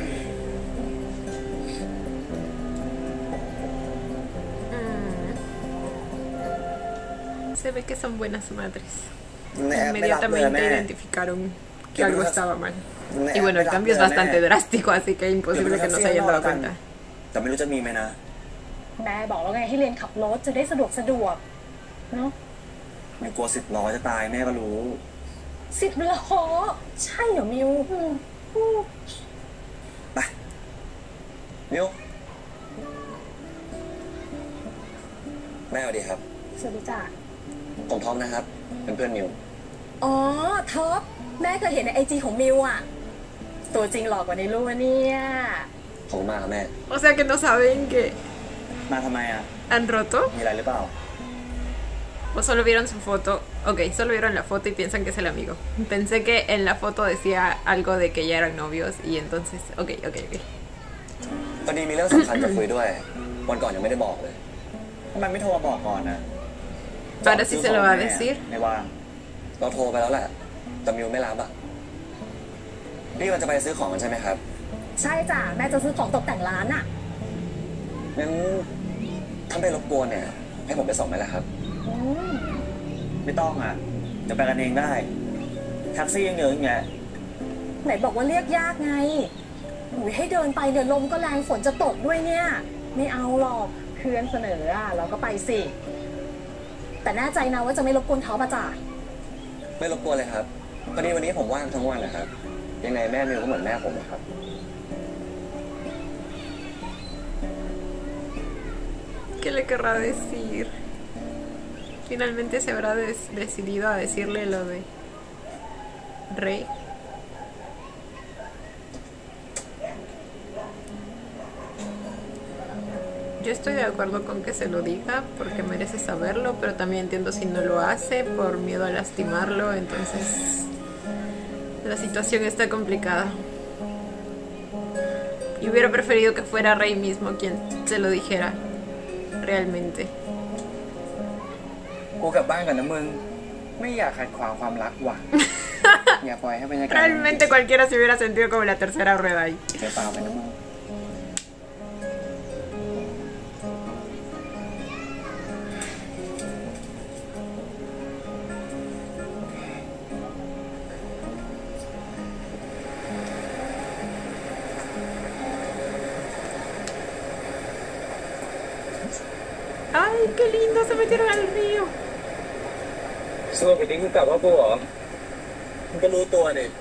Se ve que son buenas madres. Inmediatamente identificaron que algo estaba mal. Y bueno, el cambio es bastante drástico, así que es imposible que no se hayan dado cuenta. แต่ไม่รู้จะมีไหมนะแม่บอกแล้วไงให้เรียนขับรถจะได้สะดวกเนาะไม่กลัว10 ล้อจะตายแม่ก็รู้ 10 ล้อใช่เหรอมิวไปมิวแม่สวัสดีครับสวัสดีจ้ะผมท็อปนะครับเป็นเพื่อนมิวอ๋อท็อปแม่เคยเห็นในIGของมิวอ่ะตัวจริงหล่อกว่าในรูปเนี่ยขอบคุณมากครับแม่ O sea que no saben que มาทำไมอ่ะ han roto มีอะไรหรือเปล่า o solo vieron su foto. Ok, solo vieron la foto y piensan que es el amigo. Pensé que en la foto decía algo de que ya eran novios y entonces ok ตอนนี้มีเรื่องสำคัญจะคุยด้วยวันก่อนยังไม่ได้บอกเลยทำไมไม่โทรมาบอกก่อนนะ Ahora sí se lo va a decir ไม่ว่างเราโทรไปแล้วแหละแต่มิวไม่รับอ่ะนี่มันจะไปซื้อของกันใช่ไหมครับใช่จ้ะแม่จะซื้อของตกแต่งร้านอ่ะงั้นถ้าไม่รบกวนเนี่ยให้ผมไปส่งไหมล่ะครับไม่ต้องอ่ะจะไปกันเองได้แท็กซี่ยังเยอะอย่างเงี้ยไหนบอกว่าเรียกยากไงให้เดินไปเดี๋ยวลมก็แรงฝนจะตกด้วยเนี่ยไม่เอาหรอกเพื่อนเสนออ่ะเราก็ไปสิแต่แน่ใจนะว่าจะไม่รบกวนเขาป่ะจ้ะไม่รบกวนเลยครับพอดีวันนี้ผมว่างทั้งวันนะครับยังไงแม่มิวก็เหมือนแม่ผมนะครับ ¿Qué le querrá decir? Finalmente se habrá decidido a decirle lo de Rey. Yo estoy de acuerdo con que se lo diga porque merece saberlo, pero también entiendo si no lo hace por miedo a lastimarlo, entonces la situación está complicada. Y hubiera preferido que fuera Rey mismo quien se lo dijera realmente. กูกลับบ้านกันนะมึงไม่อยากขัดขวางความรักว่ะ อย่าปล่อยให้บรรยากาศ Realmente cualquiera se hubiera sentido como la tercera rueda ahí. เดี๋ยวเปล่าไปนะมึง Ay, qué lindo, se metieron al río. สรุปอีกทีคือกลับว่ากูเหรอมึงก็รู้ตัวนี่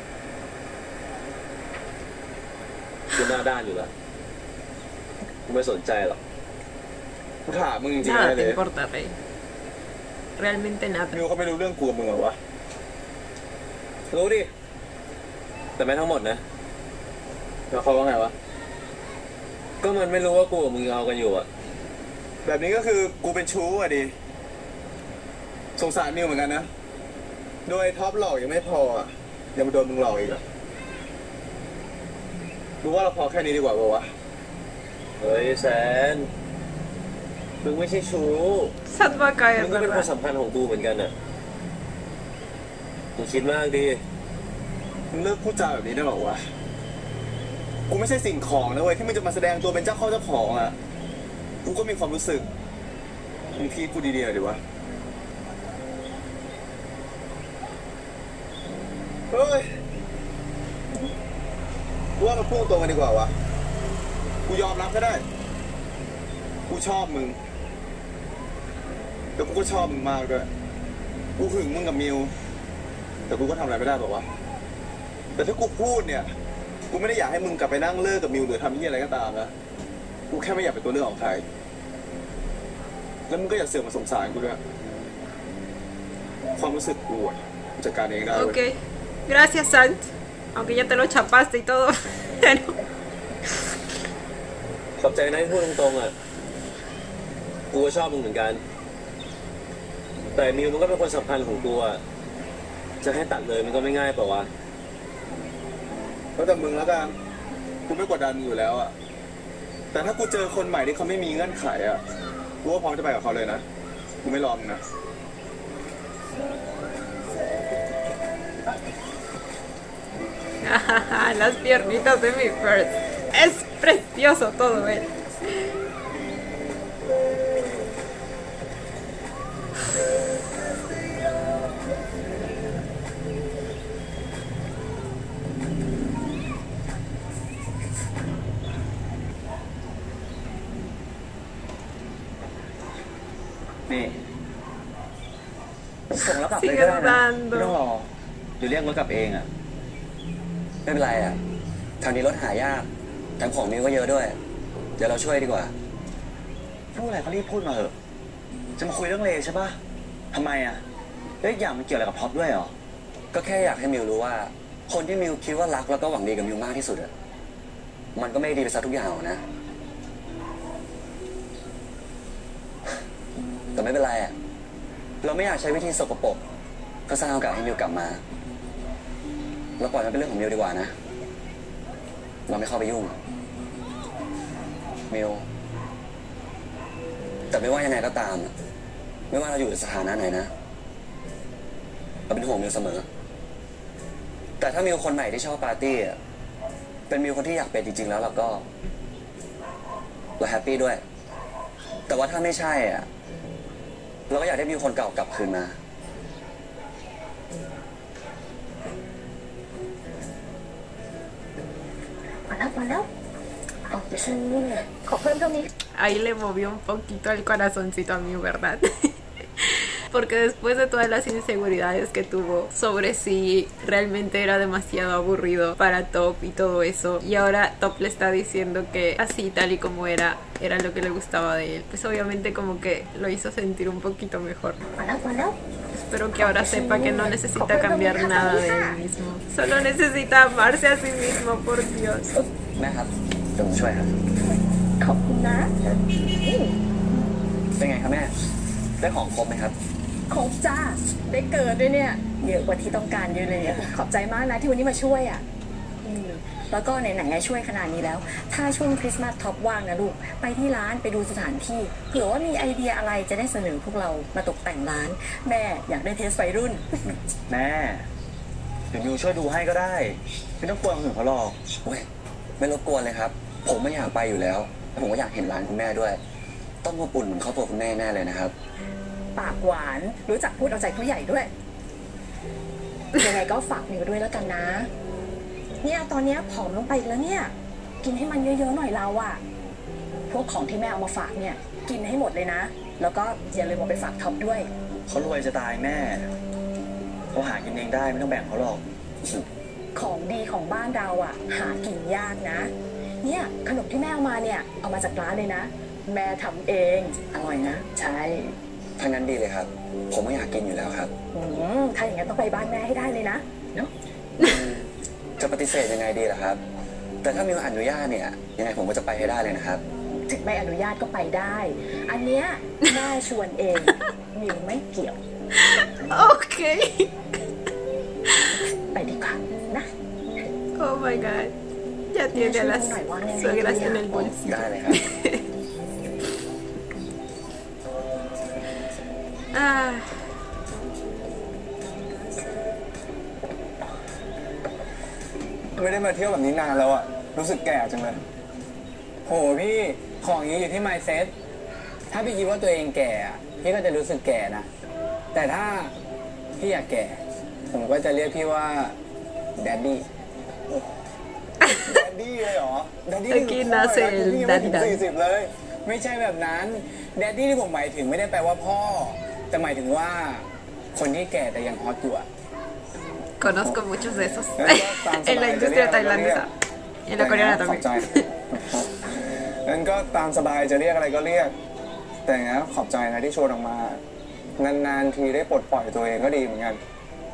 กูหน้าด้านอยู่แล้วกูไม่สนใจหรอกกูถามมึงจริงๆ Nada เลย te importa, Rey. Realmente nada. มิวเขาไม่รู้เรื่องกูกับมึงเหรอวะรู้ดิแต่ไม่ทั้งหมดนะแล้วเขาว่าไงวะก็มันไม่รู้ว่ากูกับมึงเอากันอยู่อะแบบนี้ก็คือกูเป็นชู้อ่ะดิสงสารมิวเหมือนกันนะโดยท็อปหลอกยังไม่พออ่ะยังมาโดนมึงหลอกอีกอ่ะดูว่าเราพอแค่นี้ดีกว่าป่าวะเฮ้ยแซนมึงไม่ใช่ชู้ Sat va a caer, มึงก็เป็นคน ¿verdad? สำคัญของกูเหมือนกันอ่ะมึงคิดมากดิมึงเลิกพูดจาแบบนี้ได้หรอวะกูไม่ใช่สิ่งของนะเว้ยที่มึงจะมาแสดงตัวเป็นเจ้าของอ่ะกูก็มีความรู้สึกมึงทีกูดีๆหน่อยดิวะเฮ้ยกูว่ามาพูดตรงกันดีกว่าวะกูยอมรับก็ได้กูชอบมึงแต่กูก็ชอบมึงมากด้วยกูหึงมึงกับมิวแต่กูก็ทำอะไรไม่ได้บอกว่าแต่ถ้ากูพูดเนี่ยกูไม่ได้อยากให้มึงกลับไปนั่งเลิกกับมิวหรือทำที่อะไรก็ตามนะกูแค่ไม่อยากเป็นตัวเลือกของใครแล้วมึงก็อย่าเสือกมาสงสารกูด้วยความรู้สึกกูจัดการเองได้ Ok, gracias Sant, aunque ya te lo chapaste y todo, pero ขอบใจนะที่พูดตรงๆอ่ะกูก็ชอบมึงเหมือนกันแต่มิวมันก็เป็นคนสำคัญของกูอ่ะจะให้ตัดเลยมันก็ไม่ง่ายเปล่าวะแล้วแต่มึงแล้วกันกูไม่กดดันอยู่แล้วอะแต่ถ้ากูเจอคนใหม่ที่เขาไม่มีเงื่อนไขอะกูก็พร้อมจะไปกับเขาเลยนะกูไม่รอมึงนะ las piernitas de mi first. Es precioso todo él. นี่ส่งแล้วกลับเลยก็ได้นะไม่ต้องรอหรือเรียกรถกลับเองอ่ะไม่เป็นไรอ่ะทางนี้รถหายากแถมของมิวก็เยอะด้วยเดี๋ยวเราช่วยดีกว่าพูดอะไรก็รีบพูดมาเถอะจะมาคุยเรื่องเลใช่ปะทำไมอ่ะแล้วอีกอย่างมันเกี่ยวอะไรกับพ็อปด้วยเหรอก็แค่อยากให้มิวรู้ว่าคนที่มิวคิดว่ารักแล้วก็หวังดีกับมิวมากที่สุดอ่ะมันก็ไม่ดีไปซะทุกอย่างนะแต่ไม่เป็นไรอ่ะเราไม่อยากใช้วิธีสกปรกก็สร้างโอกาสให้มิวกลับมาเราปล่อยมันเป็นเรื่องของมิวดีกว่านะเราไม่เข้าไปยุ่งมิวแต่ไม่ว่ายังไงก็ตามไม่ว่าเราอยู่ในสถานะไหนนะเราเป็นห่วงมิวเสมอแต่ถ้ามิวคนใหม่ที่ชอบปาร์ตี้เป็นมิวคนที่อยากเป็นจริงๆแล้วเราก็เราแฮปปี้ด้วยแต่ว่าถ้าไม่ใช่เราก็อยากได้มิวคนเก่ากลับคืนมามาแล้วขอเพิ่มเท่านี้ Ahí le movió un poquito el corazoncito a mí, ¿verdad? Porque después de todas las inseguridades que tuvo sobre si realmente era demasiado aburrido para Top y todo eso, y ahora Top le está diciendo que así tal y como era lo que le gustaba de él, pues obviamente como que lo hizo sentir un poquito mejor. Espero que ahora sepa que no necesita cambiar nada de él mismo, solo necesita amarse a sí mismo, por Dios. แม่ครับเดี๋ยวผมช่วยครับขอบคุณนะเป็นไงครับแม่ได้ของครบไหมครับครบจ้าได้เกิดด้วยเนี่ยเยอะกว่าที่ต้องการเยอะเลยอ่ะขอบใจมากนะที่วันนี้มาช่วยอ่ะแล้วก็ไหนๆช่วยขนาดนี้แล้วถ้าช่วงคริสต์มาสท็อปว่างนะลูกไปที่ร้านไปดูสถานที่เผื่อว่ามีไอเดียอะไรจะได้เสนอพวกเรามาตกแต่งร้านแม่อยากได้เทสวัยรุ่นแม่เดี๋ยวมิวช่วยดูให้ก็ได้ไม่ต้องกลัวคนอื่นเขาหรอกเว้ยไม่รบกวนเลยครับผมไม่อยากไปอยู่แล้วผมก็อยากเห็นร้านคุณแม่ด้วยต้องมาปุ่นเหมือนครอบครัวคุณแม่แน่เลยนะครับปากหวานรู้จักพูดเอาใจผู้ใหญ่ด้วยยังไงก็ฝากมิวด้วยแล้วกันนะเนี่ยตอนนี้ผอมลงไปอีกแล้วเนี่ยกินให้มันเยอะๆหน่อยเราอะพวกของที่แม่เอามาฝากเนี่ยกินให้หมดเลยนะแล้วก็อย่าลืมเอาไปฝากท็อปด้วยเขารวยจะตายแม่เขาหากินเองได้ไม่ต้องแบ่งเขาหรอกของดีของบ้านเราอะหากินยากนะเนี่ยขนมที่แม่เอามาเนี่ยเอามาจากร้านเลยนะแม่ทำเองอร่อยนะใช่ถ้างั้นดีเลยครับผมไม่อยากกินอยู่แล้วครับถ้าอย่างนั้นต้องไปบ้านแม่ให้ได้เลยนะเนาะจะปฏิเสธยังไงดีล่ะครับแต่ถ้ามิวอนุญาตเนี่ยยังไงผมก็จะไปให้ได้เลยนะครับถึงไม่อนุญาตก็ไปได้อันเนี้ยแม่ชวนเองมิวไม่เกี่ยวโอเคไปดีกว่านะ Oh my god ya tiene las suegras en el bolsillo ได้เลยครับไม่ได้มาเที่ยวแบบนี้นานแล้วอะรู้สึกแก่จังเลยโหพี่ของอย่างนี้อยู่ที่ mindset ถ้าพี่คิดว่าตัวเองแก่พี่ก็จะรู้สึกแก่นะแต่ถ้าพี่อยากแก่ผมก็จะเรียกพี่ว่าแดดดี้แดดดี้เลยเหรอแดดดี้ Aquí nace el daddy dad 40เลยไม่ใช่แบบนั้นแดดดี้ที่ผมหมายถึงไม่ได้แปลว่าพ่อแต่หมายถึงว่าคนที่แก่แต่ยังฮอตอยู่อะ Conozco muchos de esos งั้นก็ตามส en la บายจะ industria เรียกอะไรก็เรียก tailandesa y en la coreana ขอบ también ใจงั้นก็ตามสบายจะเรียกอะไรก็เรียก แต่นะขอบใจนะที่ชวนออกมา นานๆทีได้ปลดปล่อยตัวเองก็ดีเหมือนกัน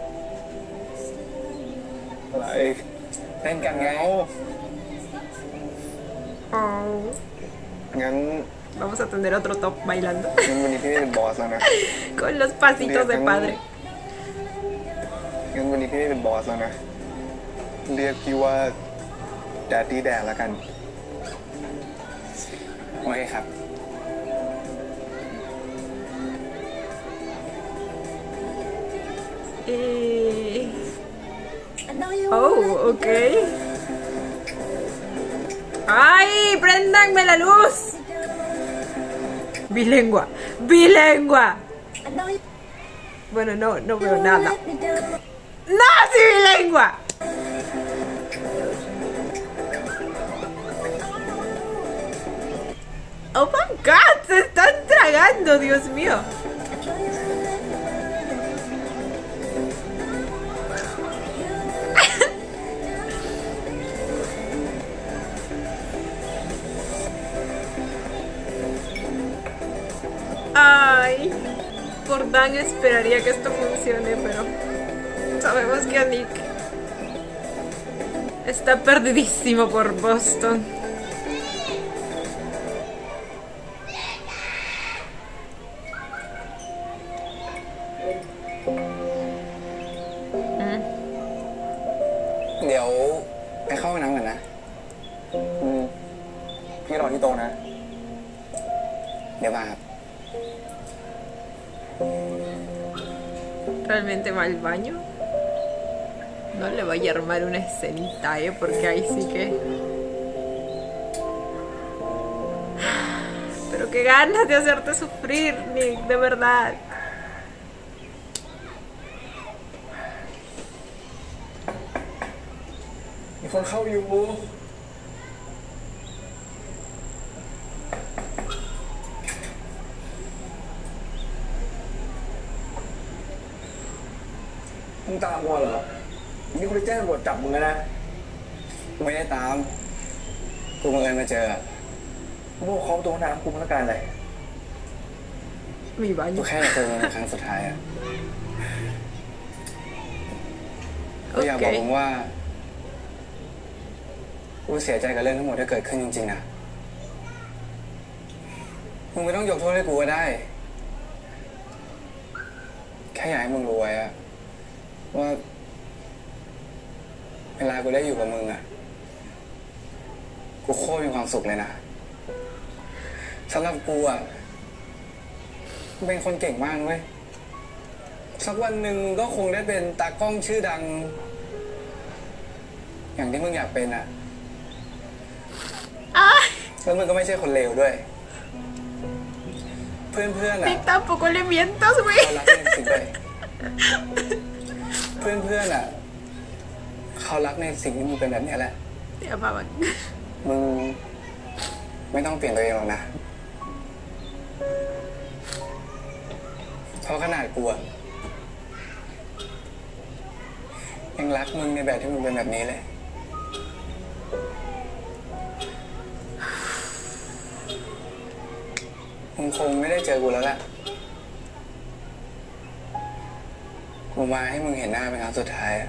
อะไรเล่นกันไง Oh, งั้น vamos a tener otro top bailando งั้นวันนี้พี่ไม่เป็นบอสแล้วนะ con los pasitos de padre งั้นวันนี้พี่ไม่เป็นบอสแล้วนะ เรียกพี่ว่าแดดดี้แดดแล้วกันโอเคครับ Oh, ok. ¡Ay! ¡Préndanme la luz! Bilengua, bilengua. Bueno, no veo nada. ¡No, sí, bilengua! ¡Oh, my God! ¡Se están tragando, Dios mío! Ay, por Dan esperaría que esto funcione, pero sabemos que Nick está perdidísimo por Boston. Mm. เดี๋ยวไปเข้าห้องน้ำก่อนนะพี่รอที่โต๊ะนะเดี๋ยวมาครับ ¿Realmente va al baño? No le vaya a armar una escenita, porque ahí sí que... Pero qué ganas de hacerte sufrir, Nick, de verdad. มีคนเข้าอยู่มึงตามกูเหรอนี่กูไปแจ้งตำรวจจับมึงแล้วนะไม่ได้ตาม กูบังเอิญมาเจอมึงบอกเขาตัวน้ำกูมันต้องการอะไร Mi กู baño. แค่อยากเจอมึงเป็นครั้งสุดท้ายอะกูอยากบอกมึงว่า กูเสียใจกับเรื่องทั้งหมดที่เกิดขึ้นจริงๆนะมึงไม่ต้องยกโทษให้กูก็ได้ แค่อยากให้มึงรู้ไว้อะว่าเวลากูได้อยู่กับมึงอะกูโคตรมีความสุขเลยนะสำหรับกูอะมึงเป็นคนเก่งมากเว้ยสักวันหนึ่งมึงก็คงได้เป็นตากล้องชื่อดัง อย่างที่มึงอยากเป็นอะแล้วมึงก็ไม่ใช่คนเลวด้วย เพื่อนๆอะ Nick, tampoco le mientas, เขา güey. รักในสิ่งด้วยเพื่อนๆอะเขารักในสิ่งที่มึงเป็นแบบนี้แหละ Te amaban. มึงไม่ต้องเปลี่ยนตัวเองหรอกนะ เพราะขนาดกูอะยังรักมึงในแบบที่มึงเป็นแบบนี้เลย มึงคงไม่ได้เจอกูแล้วแหละ กูมาให้มึงเห็นหน้าเป็นครั้งสุดท้ายอะ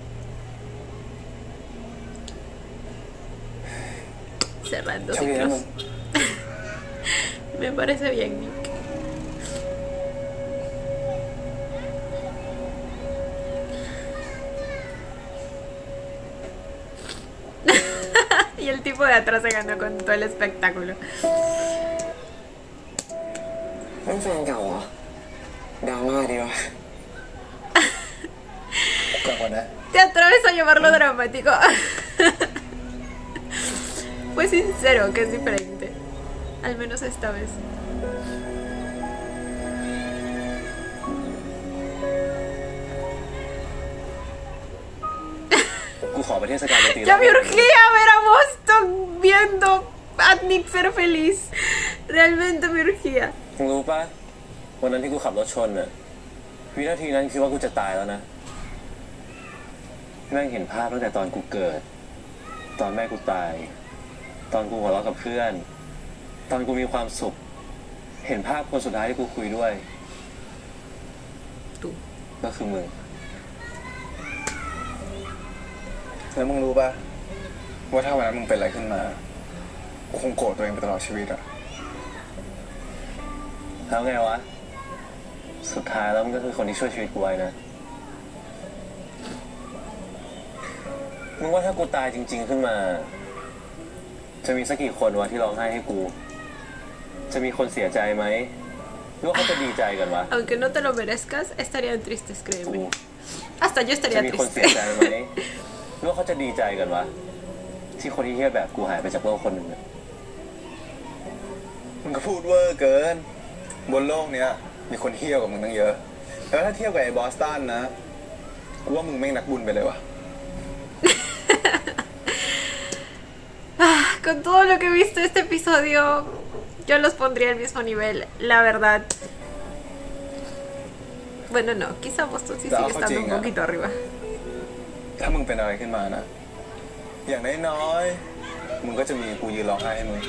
Cerrando โชคดีนะมึง ciclos. Me parece bien, Nick. Y el tipo de atrás se ganó con todo el espectáculo. เป็นแฟนเก่าเหรอดราม่าดีวะกลับก่อนนะ ¿Te atreves a llamarlo dramático? Pues sincero, que es diferente. Al menos esta vez. ขอไปเทศกาลดนตรี Ya me urgía ver a Boston viendo a Nick ser feliz. Realmente me urgía. มึงรู้ปะวันนั้นที่กูขับรถชนน่ะวินาทีนั้นคิดว่ากูจะตายแล้วนะแม่งเห็นภาพตั้งแต่ตอนกูเกิดตอนแม่กูตายตอนกูหัวเราะกับเพื่อนตอนกูมีความสุขเห็นภาพคนสุดท้ายที่กูคุยด้วยก็คือมึงแล้วมึงรู้ปะว่าถ้าวันนั้นมึงเป็นอะไรขึ้นมากูคงโกรธตัวเองไปตลอดชีวิตอะแล้วไงวะสุดท้ายแล้วมันก็คือคนที่ช่วยชีวิตกูไว้นะมึงว่าถ้ากูตายจริงๆขึ้นมาจะมีสักกี่คนวะที่ร้องไห้ให้กูจะมีคนเสียใจไหมหรือว่าเขาจะดีใจกันวะ Aunque no te lo merezcas estarían tristes créeme hasta yo จะ estaría มีคนเสียใจ triste ไหมหรือว่าเขาจะดีใจกันวะที่คนที่เหี้ยแบบกูหายไปจากโลกคนหนึ่งมึงก็พูดเวอร์เกินบนโลกเนี้ยมีคนเที่ยวกับมึงตั้งเยอะแล้วถ้าเที่ยวกับไอ้บอสตันนะกูว่ามึงแม่งนักบุญไปเลยวะ Con todo lo que he visto este episodio, yo los pondría al mismo nivel, la verdad. Bueno, no, quizá Boston sí sigue estando un poquito arriba. ถ้ามึงเป็นอะไรขึ้นมานะอย่างน้อยๆมึงก็จะมีกูยืนร้องไห้ให้มึง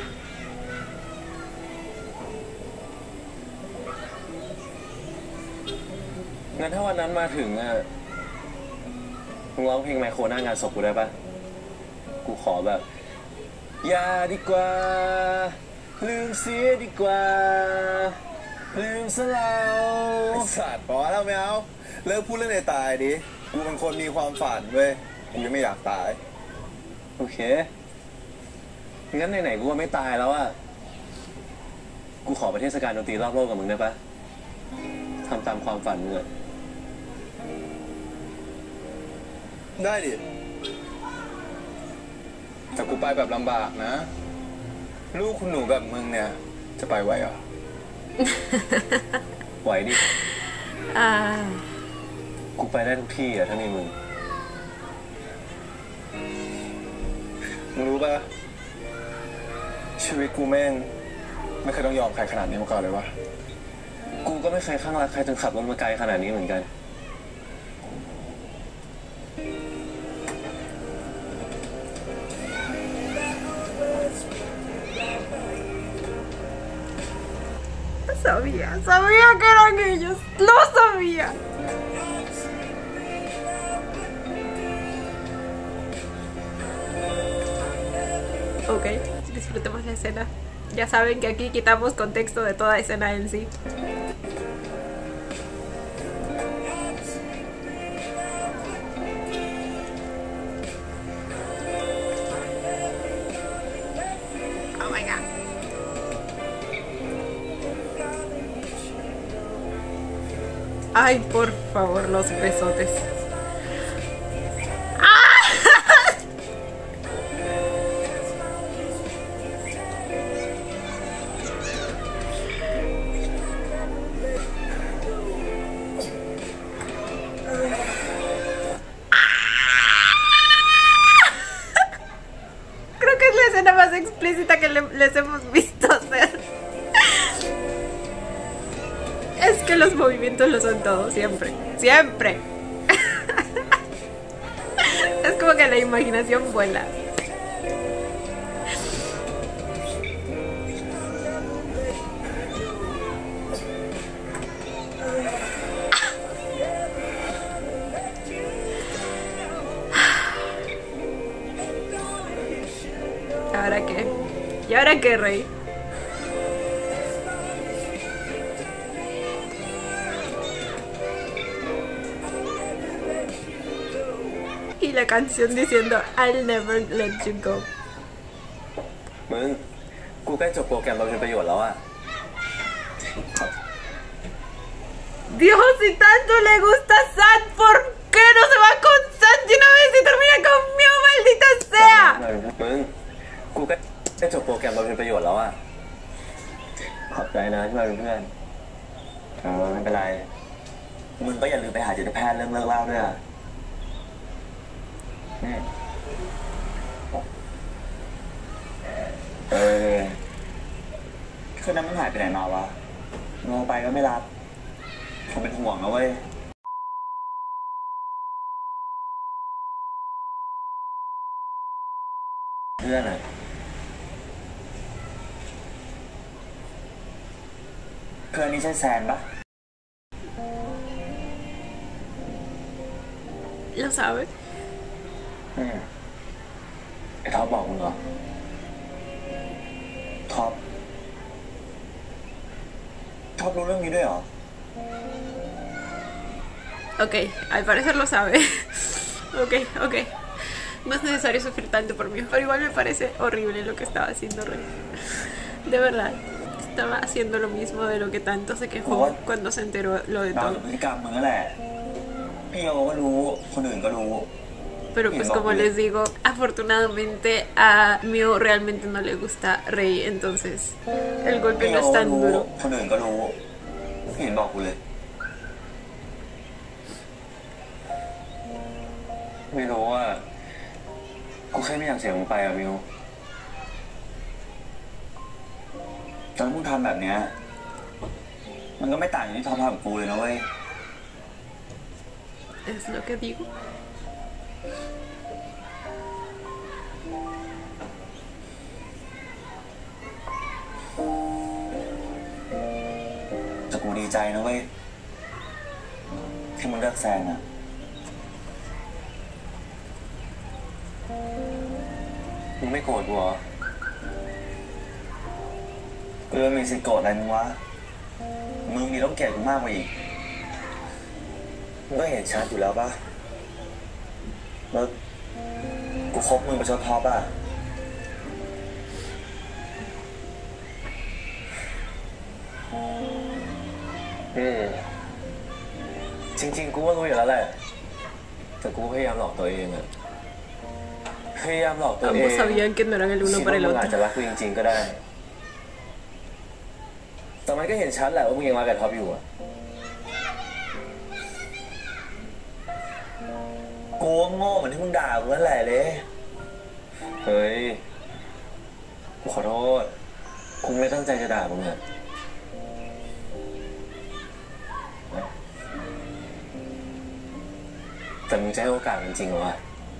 งั้นถ้าวันนั้นมาถึงอ่ะมึงร้องเพลงไมโครหน้างานศพกูได้ปะกูขอแบบอย่าดีกว่าลืมเสียดีกว่าลืมซะแล้วไอ้สัตว์พอแล้วไม่เอาเลิกพูดเรื่องในตายดิกูเป็นคนมีความฝันเว้ยกูยังไม่อยากตายโอเคงั้นไหนๆกูว่าไม่ตายแล้วอ่ะกูขอไปเทศกาลดนตรีรอบโลกกับมึงได้ปะทำตามความฝันมึงเลยได้ดิแต่กูไปแบบลำบากนะลูกคุณหนูแบบมึงเนี่ยจะไปไหวเหรอไหวดิกูไปได้ทุกที่อะถ้ามีมึงรู้ปะชีวิตกูแม่งไม่เคยต้องยอมใครขนาดนี้มาก่อนเลยวะกูก็ไม่เคยข้างรักใครจนขับรถมาไกลขนาดนี้เหมือนกัน Sabía que eran ellos, lo sabía. Ok, disfrutemos la escena. Ya saben que aquí quitamos contexto de toda escena en sí. Oh my god. Ay, por favor, los besotes. Creo que es la escena más explícita que les hemos visto hacer. Es que los movimientos lo son todo, siempre, siempre. Es como que la imaginación vuela. ¿Ahora qué? ¿Y ahora qué, Rey? Y la canción diciendo I'll never let you go. มึงกูใกล้จบโปรแกรมบำเพ็ญประโยชน์แล้วอะ Dios, si tanto le gusta San, ¿por qué no se va con San de una vez y termina conmigo, maldita sea? มึงกูใกล้จบโปรแกรมบำเพ็ญประโยชน์แล้วอะขอบใจนะที่มาเป็นเพื่อนไม่เป็นไรมึงก็อย่าลืมไปหาจิตแพทย์เรื่องเลิกเล่าด้วยอะนี่คืนนั้นมึงหายไปไหนมาวะโทรไปก็ไม่รับผมเป็นห่วงนะเว้ยเพื่อนอะเพื่อนนี่ใช่แซนปะ Lo sabes. ไอ้ท็อปบอกมึงเหรอท็อปรู้เรื่องนี้ด้วยเหรอ Ok, al parecer lo sabe. Ok. No es necesario sufrir tanto por mí. Pero igual me parece horrible lo que estaba haciendo Rey. De verdad. Estaba haciendo lo mismo de lo que tanto se quejó cuando se enteró lo de เรา todo. พฤติกรรมมึงนั่นแหละพี่โอก็รู้คนอื่นก็รู้ Pero pues como les digo, afortunadamente a Mio realmente no le gusta Rey, entonces el golpe no es tan duro. คนอื่นก็รู้เห็นบอกกูเลยไม่รู้ว่ากูแค่ไม่อยากเสียมึงไปอะมิวตอนมึงทำแบบเนี้ยมันก็ไม่ต่างจากที่ทำกับกูเลยนะเว้ย Es lo que digo. แต่กูดีใจนะเว้ยที่มึงเลือกแซนอะมึงไม่โกรธกูเหรอกูจะมีสิทธิ์โกรธอะไรมึงวะมึงนี่ต้องเกลียดกูมากกว่าอีกมึงก็เห็นชัดอยู่แล้วป่ะแล้วกูคบมึงไปชดท็อปอ่ะจริงๆกูก็รู้อยู่แล้วแหละแต่กูพยายามหลอกตัวเองอะพยายามหลอกตัวเอง Ambos sabían que no eran el uno para el คิดว่ามึงอาจจะ otro. รักกูจริงๆก็ได้แต่มันก็เห็นชัดแหละว่ามึงยังรักกับท็อปอยู่อะกูก็โง่เหมือนที่มึงด่ากูนั่นแหละเลยเฮ้ยกูขอโทษกูไม่ตั้งใจจะด่ามึงอะแต่มึงจะให้โอกาสจริงๆเหรอวะ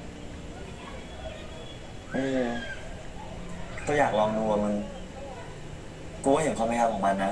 ก็อยากลองดูมึงกูก็เห็นความพยายามของมันนะ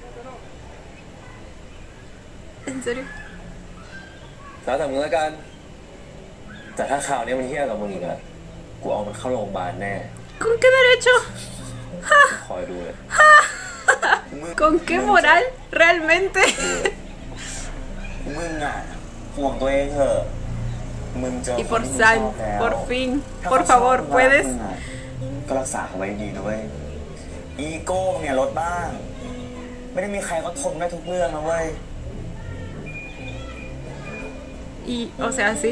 ¿En serio? แล้วแต่มึงแล้วกันแต่ถ้าข่าวนี้มันเหี้ยกับมึงอีกอะกูเอามันเข้าโรงพยาบาลแน่ ¿Con qué derecho? คอยดูเลย ¿Con qué moral? ¿Realmente? มึงอ่ะห่วงตัวเองเถอะมึงเจอ Y por San, por fin, por favor, ¿puedes? ก็รักษาเขาไว้ดีนะเว้ยอีโก้เนี่ยลดบ้างไม่ได้มีใครเขาทนได้ทุกเรื่องนะเว้ย Y, o sea, sí.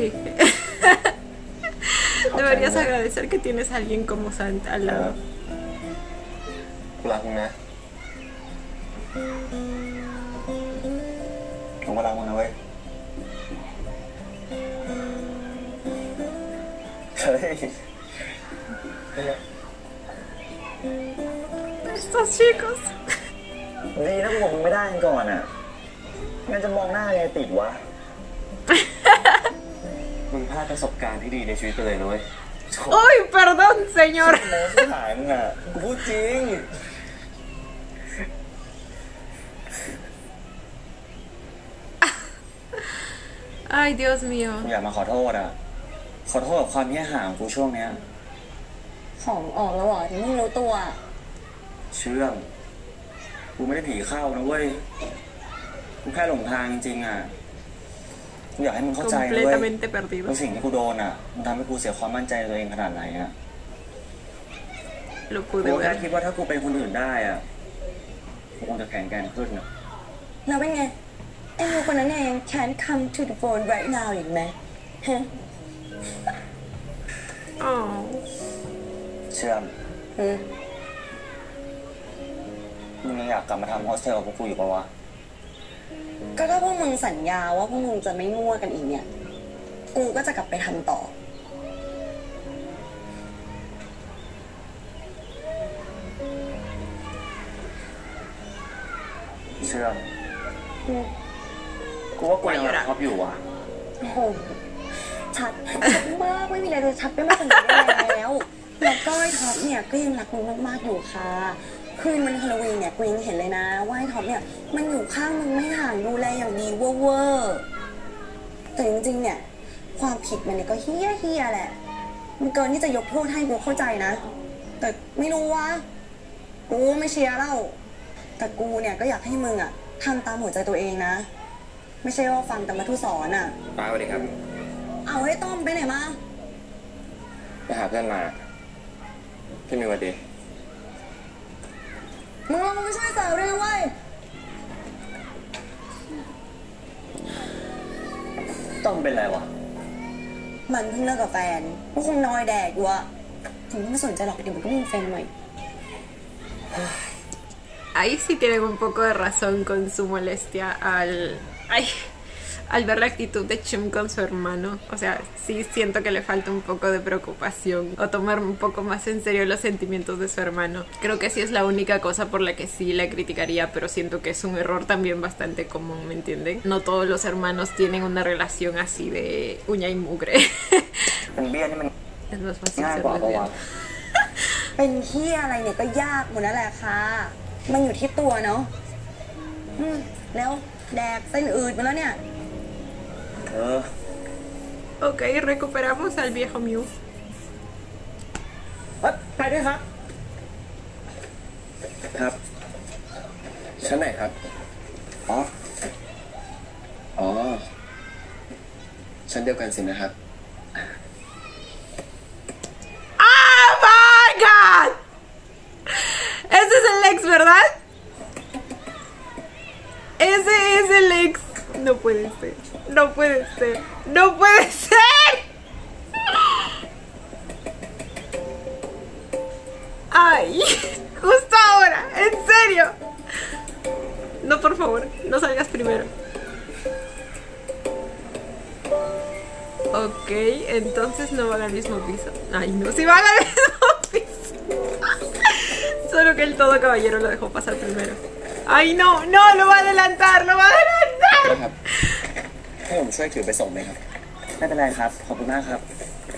Deberías agradecer que tienes a alguien como Sant al lado. กูรักมึงนะผมก็รักมึงนะเว้ยเฮ้ย Estos chicos. ดีนะกูบอกมึงไม่ได้กันก่อนอ่ะงั้นจะมองหน้าไงติดวะมึงพลาดประสบการณ์ที่ดีในชีวิตไปเลยนะเว้ย ¡Uy, perdón, señor! โม้ที่หายมึงอ่ะกูพูดจริง Ay, Dios mío. กูอยากมาขอโทษอ่ะขอโทษกับความเหี้ยหามกูช่วงเนี้ยของออกแล้วเหรอที่มึงรู้ตัวเชื่องกูไม่ได้ผีเข้านะเว้ยกูแค่หลงทางจริงๆอ่ะกูอยากให้มึงเข้าใจนะเว้ย Completamente perdido. ว่าสิ่งที่กูโดนอ่ะมันทำให้กูเสียความมั่นใจในตัวเองขนาดไหนอ่ะ Lo กู pude แค่ ver. คิดว่าถ้ากูเป็นคนอื่นได้อ่ะกูคงจะแข็งแกร่งขึ้นอ่ะแล้วเป็นไงไอ้ลูกคนนั้นเอง can come to the phone right now อีกไหมฮะ Oh. เชื่อมอืมมึงยังอยากกลับมาทำโฮสเทลกับพวกกูอยู่ปะวะก็ถ้าพวกมึงสัญญาว่าพวกมึงจะไม่มั่วกันอีกเนี่ย กูก็จะกลับไปทำต่อเชื่อกูว่ากูยังรักท็อปอยู่ว่ะโอ้โหชัดมากไม่มีอะไรจะชัดไปมากกว่านี้ได้แล้วแล้วก็ไอ้ท็อปเนี่ยก็ยังรักมึงมากๆอยู่ค่ะคืนวันฮาโลวีนเนี่ยกูยังเห็นเลยนะว่าไอ้ท็อปเนี่ยมันอยู่ข้างมึงไม่ห่างดูแลอย่างดีเวอร์แต่จริงๆเนี่ยความผิดมันเนี่ยก็เฮี้ยแหละมันเกินที่จะยกโทษให้กูเข้าใจนะแต่ไม่รู้ว่ากูไม่เชียร์แล้วแต่กูเนี่ยก็อยากให้มึงอะทำตามหัวใจตัวเองนะไม่ใช่ว่าฟังแต่มาทุสอนอะป้าสวัสดีครับเอาให้ต้อมไปไหนมาไปหาเพื่อนมาพี่มีสวัสดีมึงลองไม่ใช่สาวด้วยนะเว้ยต้องเป็นไรวะมันเพิ่งเลิกกับแฟนก็คงนอยแดกอยู่อะถึงไม่สนใจหรอกเดี๋ยวมันก็มีแฟนใหม่ Ahí sí tienen un poco de razón con su molestia al ver la actitud de Chum con su hermano. O sea, sí siento que le falta un poco de preocupación o tomar un poco más en serio los sentimientos de su hermano. Creo que sí es la única cosa por la que sí la criticaría, pero siento que es un error también bastante común, ¿me entienden? No todos los hermanos tienen una relación así de uña y mugre. Es más fácil ser lesbiana. เป็นเฮียอะไรเนี่ยก็ยากหมดนั่นแหละค่ะมันอยู่ที่ตัวเนาะแล้วแดกเส้นอืดมาแล้วเนี่ย Ok, recuperamos al viejo Mew. ไปด้วยครับครับชั้นไหนครับ อ๋อ ชั้นเดียวกันสินะครับ ¡Oh my god! Ese es el ex, ¿verdad? Ese es el ex. No puede ser. No puede ser. No puede ser. Ay, justo ahora. En serio. No, por favor. No salgas primero. Ok, entonces no van al mismo piso. Ay, no, si van al mismo piso. Solo que el todo caballero lo dejó pasar primero. Ay, no, no, lo va a adelantar, lo va a adelantar. ครับให้ผมช่วยถือไปส่งไหมครับไม่เป็นไรครับขอบคุณมากครับ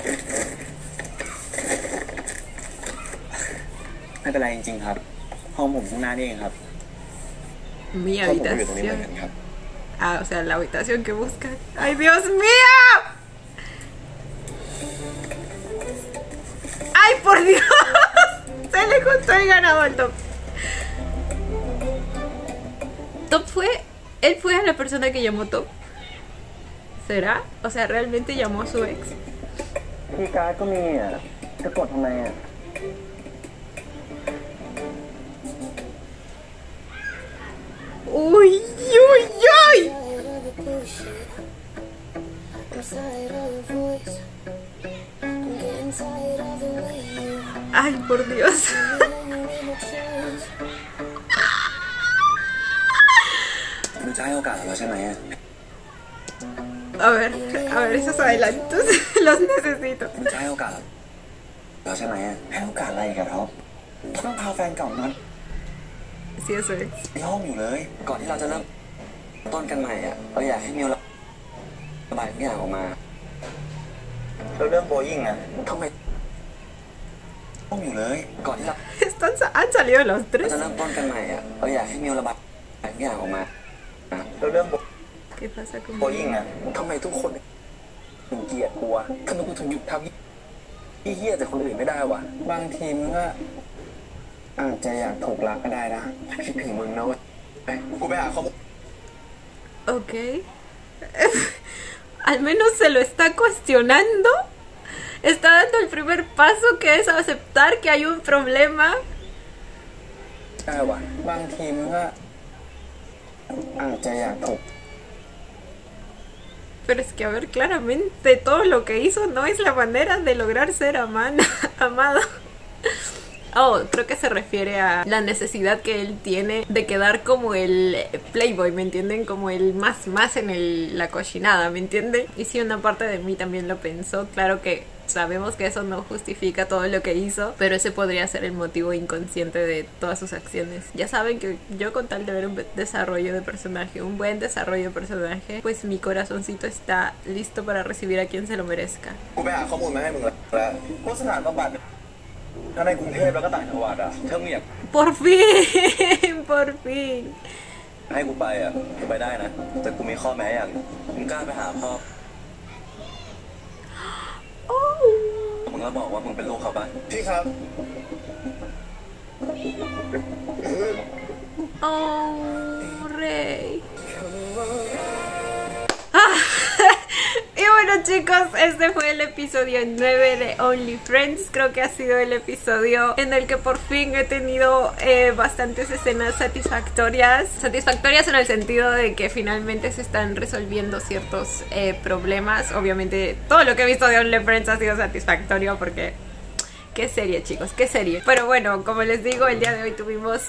ไม่เป็นไรจริงๆครับห้องผมข้างหน้านี่เองครับ Mi ห้องผมอยู่ตรงนี้เหมือน habitación. กันครับ Ah, o sea, la habitación que buscan. ¡Ay, Dios mío! ¡Ay, por Dios! Se le juntó el ganado al Top. Top fue... Él fue a la persona que llamó Top. ¿Será? O sea, ¿realmente llamó a su ex? คีย์การ์ดก็มีอ่ะจะกดทำไมอ่ะ ¡Uy, uy, uy! ¡Ay, por Dios! มึงจะให้โอกาสเราใช่ไหม A ver, esos adelantos los necesito. มึงจะให้โอกาสเราใช่ไหมให้โอกาสอะไรกันท็อปต้องพาแฟนเก่านั้น Sí, eso es. ในห้องอยู่เลยก่อนที่เราจะเริ่มต้นกันใหม่อ่ะเราอยากให้มิวระบายทุกอย่างออกมาแล้วเรื่องโบยิ่งอ่ะทำไมห้องอยู่เลยก่อนที่เรา Han salido los เรา tres. จะเริ่มต้นกันใหม่อ่ะเราอยากให้มิวระบายทุกอย่างออกมาแล้วเรื่อง ¿Qué pasa โบ con ยิ่งอ่ะทำไมทุกคนถึงเกลียดกูวะทำไมกูถึงหยุดทำเหี้ยแต่คนอื่นไม่ได้วะบางทีมึงก็อาจจะอยากถูกรักก็ได้นะคิดถึงมึงนะเว้ยกูไปหาข้อมูล Ok. Al menos se lo está cuestionando. Está dando el primer paso, que es aceptar que hay un problema. ได้วะบางทีมึงก็อาจจะอยากถูก Pero es que, a ver, claramente todo lo que hizo no es la manera de lograr ser amado. Oh, creo que se refiere a la necesidad que él tiene de quedar como el playboy, ¿me entienden? Como el más en la cochinada, ¿me entienden? Y sí, una parte de mí también lo pensó. Claro que sabemos que eso no justifica todo lo que hizo, pero ese podría ser el motivo inconsciente de todas sus acciones. Ya saben que yo, con tal de ver un desarrollo de personaje, un buen desarrollo de personaje, pues mi corazoncito está listo para recibir a quien se lo merezca. กูไปหาข้อมูลมาให้มึงแล้วพวกสถานบำบัดทั้งในกรุงเทพแล้วก็ต่างจังหวัดอ่ะถ้ามึงอยาก Por fin, por fin. ให้กูไปอ่ะกูไปได้นะแต่กูมีข้อแม้อย่างมึงกล้าไปหาพ่อ Oh. มึงก็บอกว่ามึงเป็นลูกเขาปะพี่ครับ Oh, Rey. Y bueno, chicos, este fue el episodio 9 de Only Friends. Creo que ha sido el episodio en el que por fin he tenido bastantes escenas satisfactorias. Satisfactorias en el sentido de que finalmente se están resolviendo ciertos problemas. Obviamente todo lo que he visto de Only Friends ha sido satisfactorio porque... qué serie, chicos, qué serie. Pero bueno, como les digo, el día de hoy tuvimos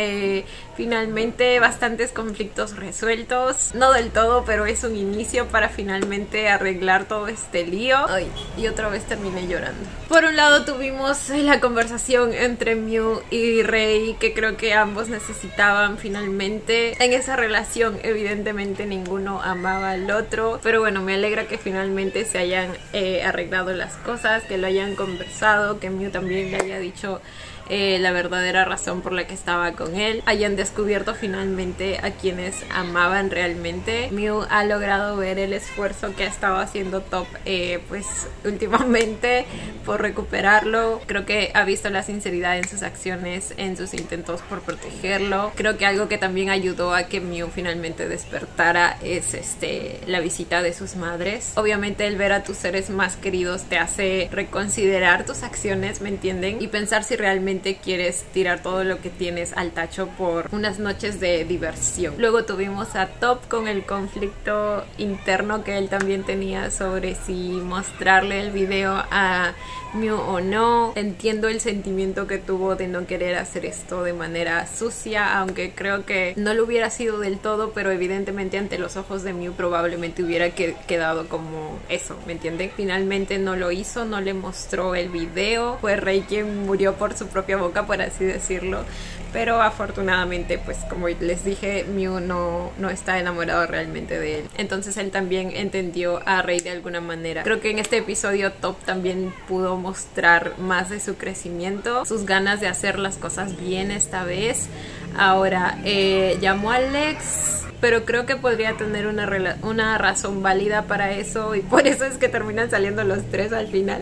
finalmente bastantes conflictos resueltos. No del todo, pero es un inicio para finalmente arreglar todo este lío. Ay, y otra vez terminé llorando. Por un lado tuvimos la conversación entre Mew y Rey, que creo que ambos necesitaban finalmente. En esa relación evidentemente ninguno amaba al otro, pero bueno, me alegra que finalmente se hayan arreglado las cosas, que lo hayan conversado, que Mew también le haya dicho la verdadera razón por la que estaba con él, hayan descubierto finalmente a quienes amaban realmente. Mew ha logrado ver el esfuerzo que ha estado haciendo Top pues últimamente por recuperarlo. Creo que ha visto la sinceridad en sus acciones, en sus intentos por protegerlo. Creo que algo que también ayudó a que Mew finalmente despertara es la visita de sus madres. Obviamente el ver a tus seres más queridos te hace reconsiderar tus acciones, ¿me entienden? Y pensar si realmente quieres tirar todo lo que tienes al tacho por unas noches de diversión. Luego tuvimos a Top con el conflicto interno que él también tenía sobre si mostrarle el video a Mew o no. Entiendo el sentimiento que tuvo de no querer hacer esto de manera sucia, aunque creo que no lo hubiera sido del todo, pero evidentemente ante los ojos de Mew probablemente hubiera quedado como eso, ¿me entienden? Finalmente no lo hizo, no le mostró el video. Fue Rey quien murió por su propia boca, por así decirlo, pero afortunadamente, pues como les dije, Mew no está enamorado realmente de él, entonces él también entendió a Rey de alguna manera. Creo que en este episodio Top también pudo mostrar más de su crecimiento, sus ganas de hacer las cosas bien esta vez. Ahora llamó a Lex, pero creo que podría tener una razón válida para eso, y por eso es que terminan saliendo los tres al final.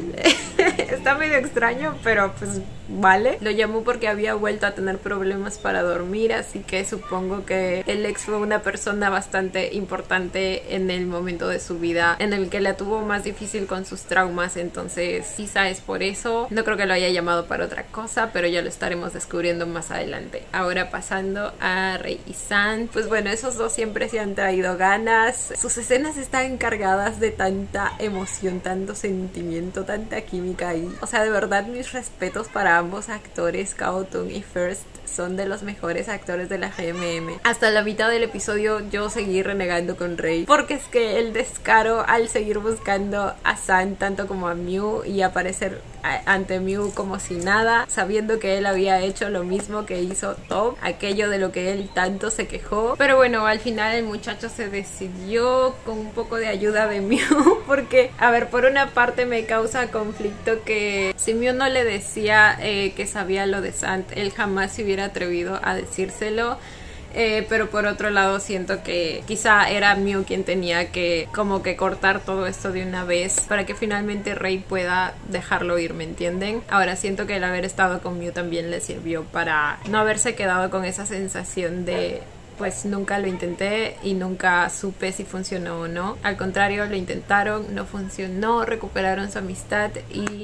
Está medio extraño, pero pues vale. Lo llamó porque había vuelto a tener problemas para dormir, así que supongo que el ex fue una persona bastante importante en el momento de su vida en el que la tuvo más difícil con sus traumas, entonces quizá es por eso. No creo que lo haya llamado para otra cosa, pero ya lo estaremos descubriendo más adelante. Ahora pasando a Rey y San, pues bueno, esos dos siempre se han traído ganas. Sus escenas están cargadas de tanta emoción, tanto sentimiento, tanta química ahí. O sea, de verdad, mis respetos para ambos actores. Kao Tung y First son de los mejores actores de la GMM. Hasta la mitad del episodio yo seguí renegando con Rey, porque es que el descaro al seguir buscando a San tanto como a Mew y aparecer ante Mew como si nada, sabiendo que él había hecho lo mismo que hizo Top, aquello de lo que él tanto se quejó. Pero bueno, al final el muchacho se decidió con un poco de ayuda de Mew, porque, a ver, por una parte me causa conflicto que si Mew no le decía que sabía lo de Sant, él jamás se hubiera atrevido a decírselo. Pero por otro lado siento que quizá era Mew quien tenía que como que cortar todo esto de una vez para que finalmente Rey pueda dejarlo ir, ¿me entienden? Ahora siento que el haber estado con Mew también le sirvió para no haberse quedado con esa sensación de pues nunca lo intenté y nunca supe si funcionó o no. Al contrario, lo intentaron, no funcionó, recuperaron su amistad y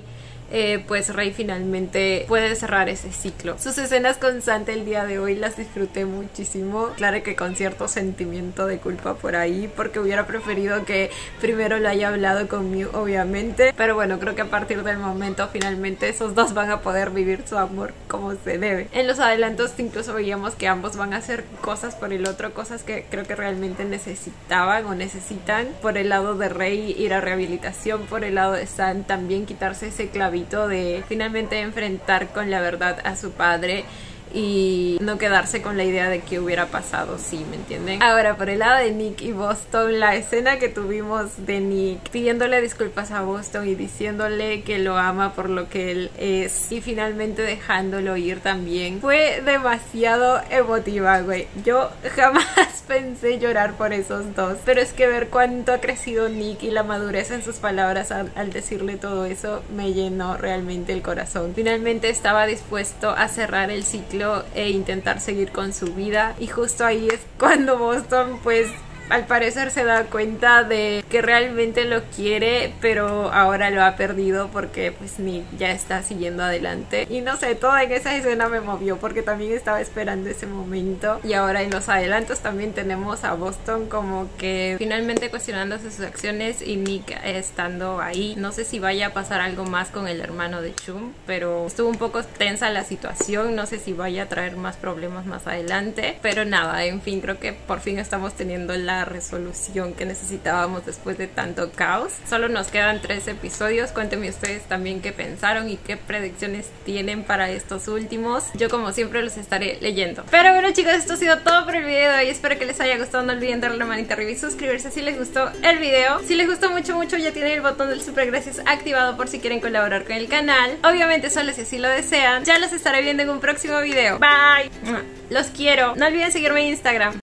pues Rey finalmente puede cerrar ese ciclo. Sus escenas con Santa el día de hoy las disfruté muchísimo, claro que con cierto sentimiento de culpa por ahí, porque hubiera preferido que primero lo haya hablado con Mew, obviamente, pero bueno, creo que a partir del momento finalmente esos dos van a poder vivir su amor como se debe. En los adelantos incluso veíamos que ambos van a hacer cosas por el otro, cosas que creo que realmente necesitaban o necesitan. Por el lado de Rey, ir a rehabilitación, por el lado de San también quitarse ese clavito de finalmente enfrentar con la verdad a su padre y no quedarse con la idea de que hubiera pasado, sí, ¿me entienden? Ahora, por el lado de Nick y Boston, la escena que tuvimos de Nick pidiéndole disculpas a Boston y diciéndole que lo ama por lo que él es y finalmente dejándolo ir también fue demasiado emotiva, güey. Yo jamás pensé llorar por esos dos, pero es que ver cuánto ha crecido Nick y la madurez en sus palabras al decirle todo eso me llenó realmente el corazón. Finalmente estaba dispuesto a cerrar el ciclo e intentar seguir con su vida, y justo ahí es cuando Boston pues al parecer se da cuenta de que realmente lo quiere, pero ahora lo ha perdido porque pues Nick ya está siguiendo adelante. Y no sé, todo en esa escena me movió porque también estaba esperando ese momento. Y ahora en los adelantos también tenemos a Boston como que finalmente cuestionándose sus acciones y Nick estando ahí. No sé si vaya a pasar algo más con el hermano de Chum, pero estuvo un poco tensa la situación. No sé si vaya a traer más problemas más adelante, pero nada, en fin, creo que por fin estamos teniendo la resolución que necesitábamos después de tanto caos. Solo nos quedan 3 episodios. Cuéntenme ustedes también qué pensaron y qué predicciones tienen para estos últimos. Yo como siempre los estaré leyendo. Pero bueno, chicos, esto ha sido todo por el video de hoy. Espero que les haya gustado. No olviden darle la manita arriba y suscribirse si les gustó el video. Si les gustó mucho ya tienen el botón del super gracias activado por si quieren colaborar con el canal. Obviamente solo si así lo desean. Ya los estaré viendo en un próximo video. Bye. Los quiero. No olviden seguirme en Instagram.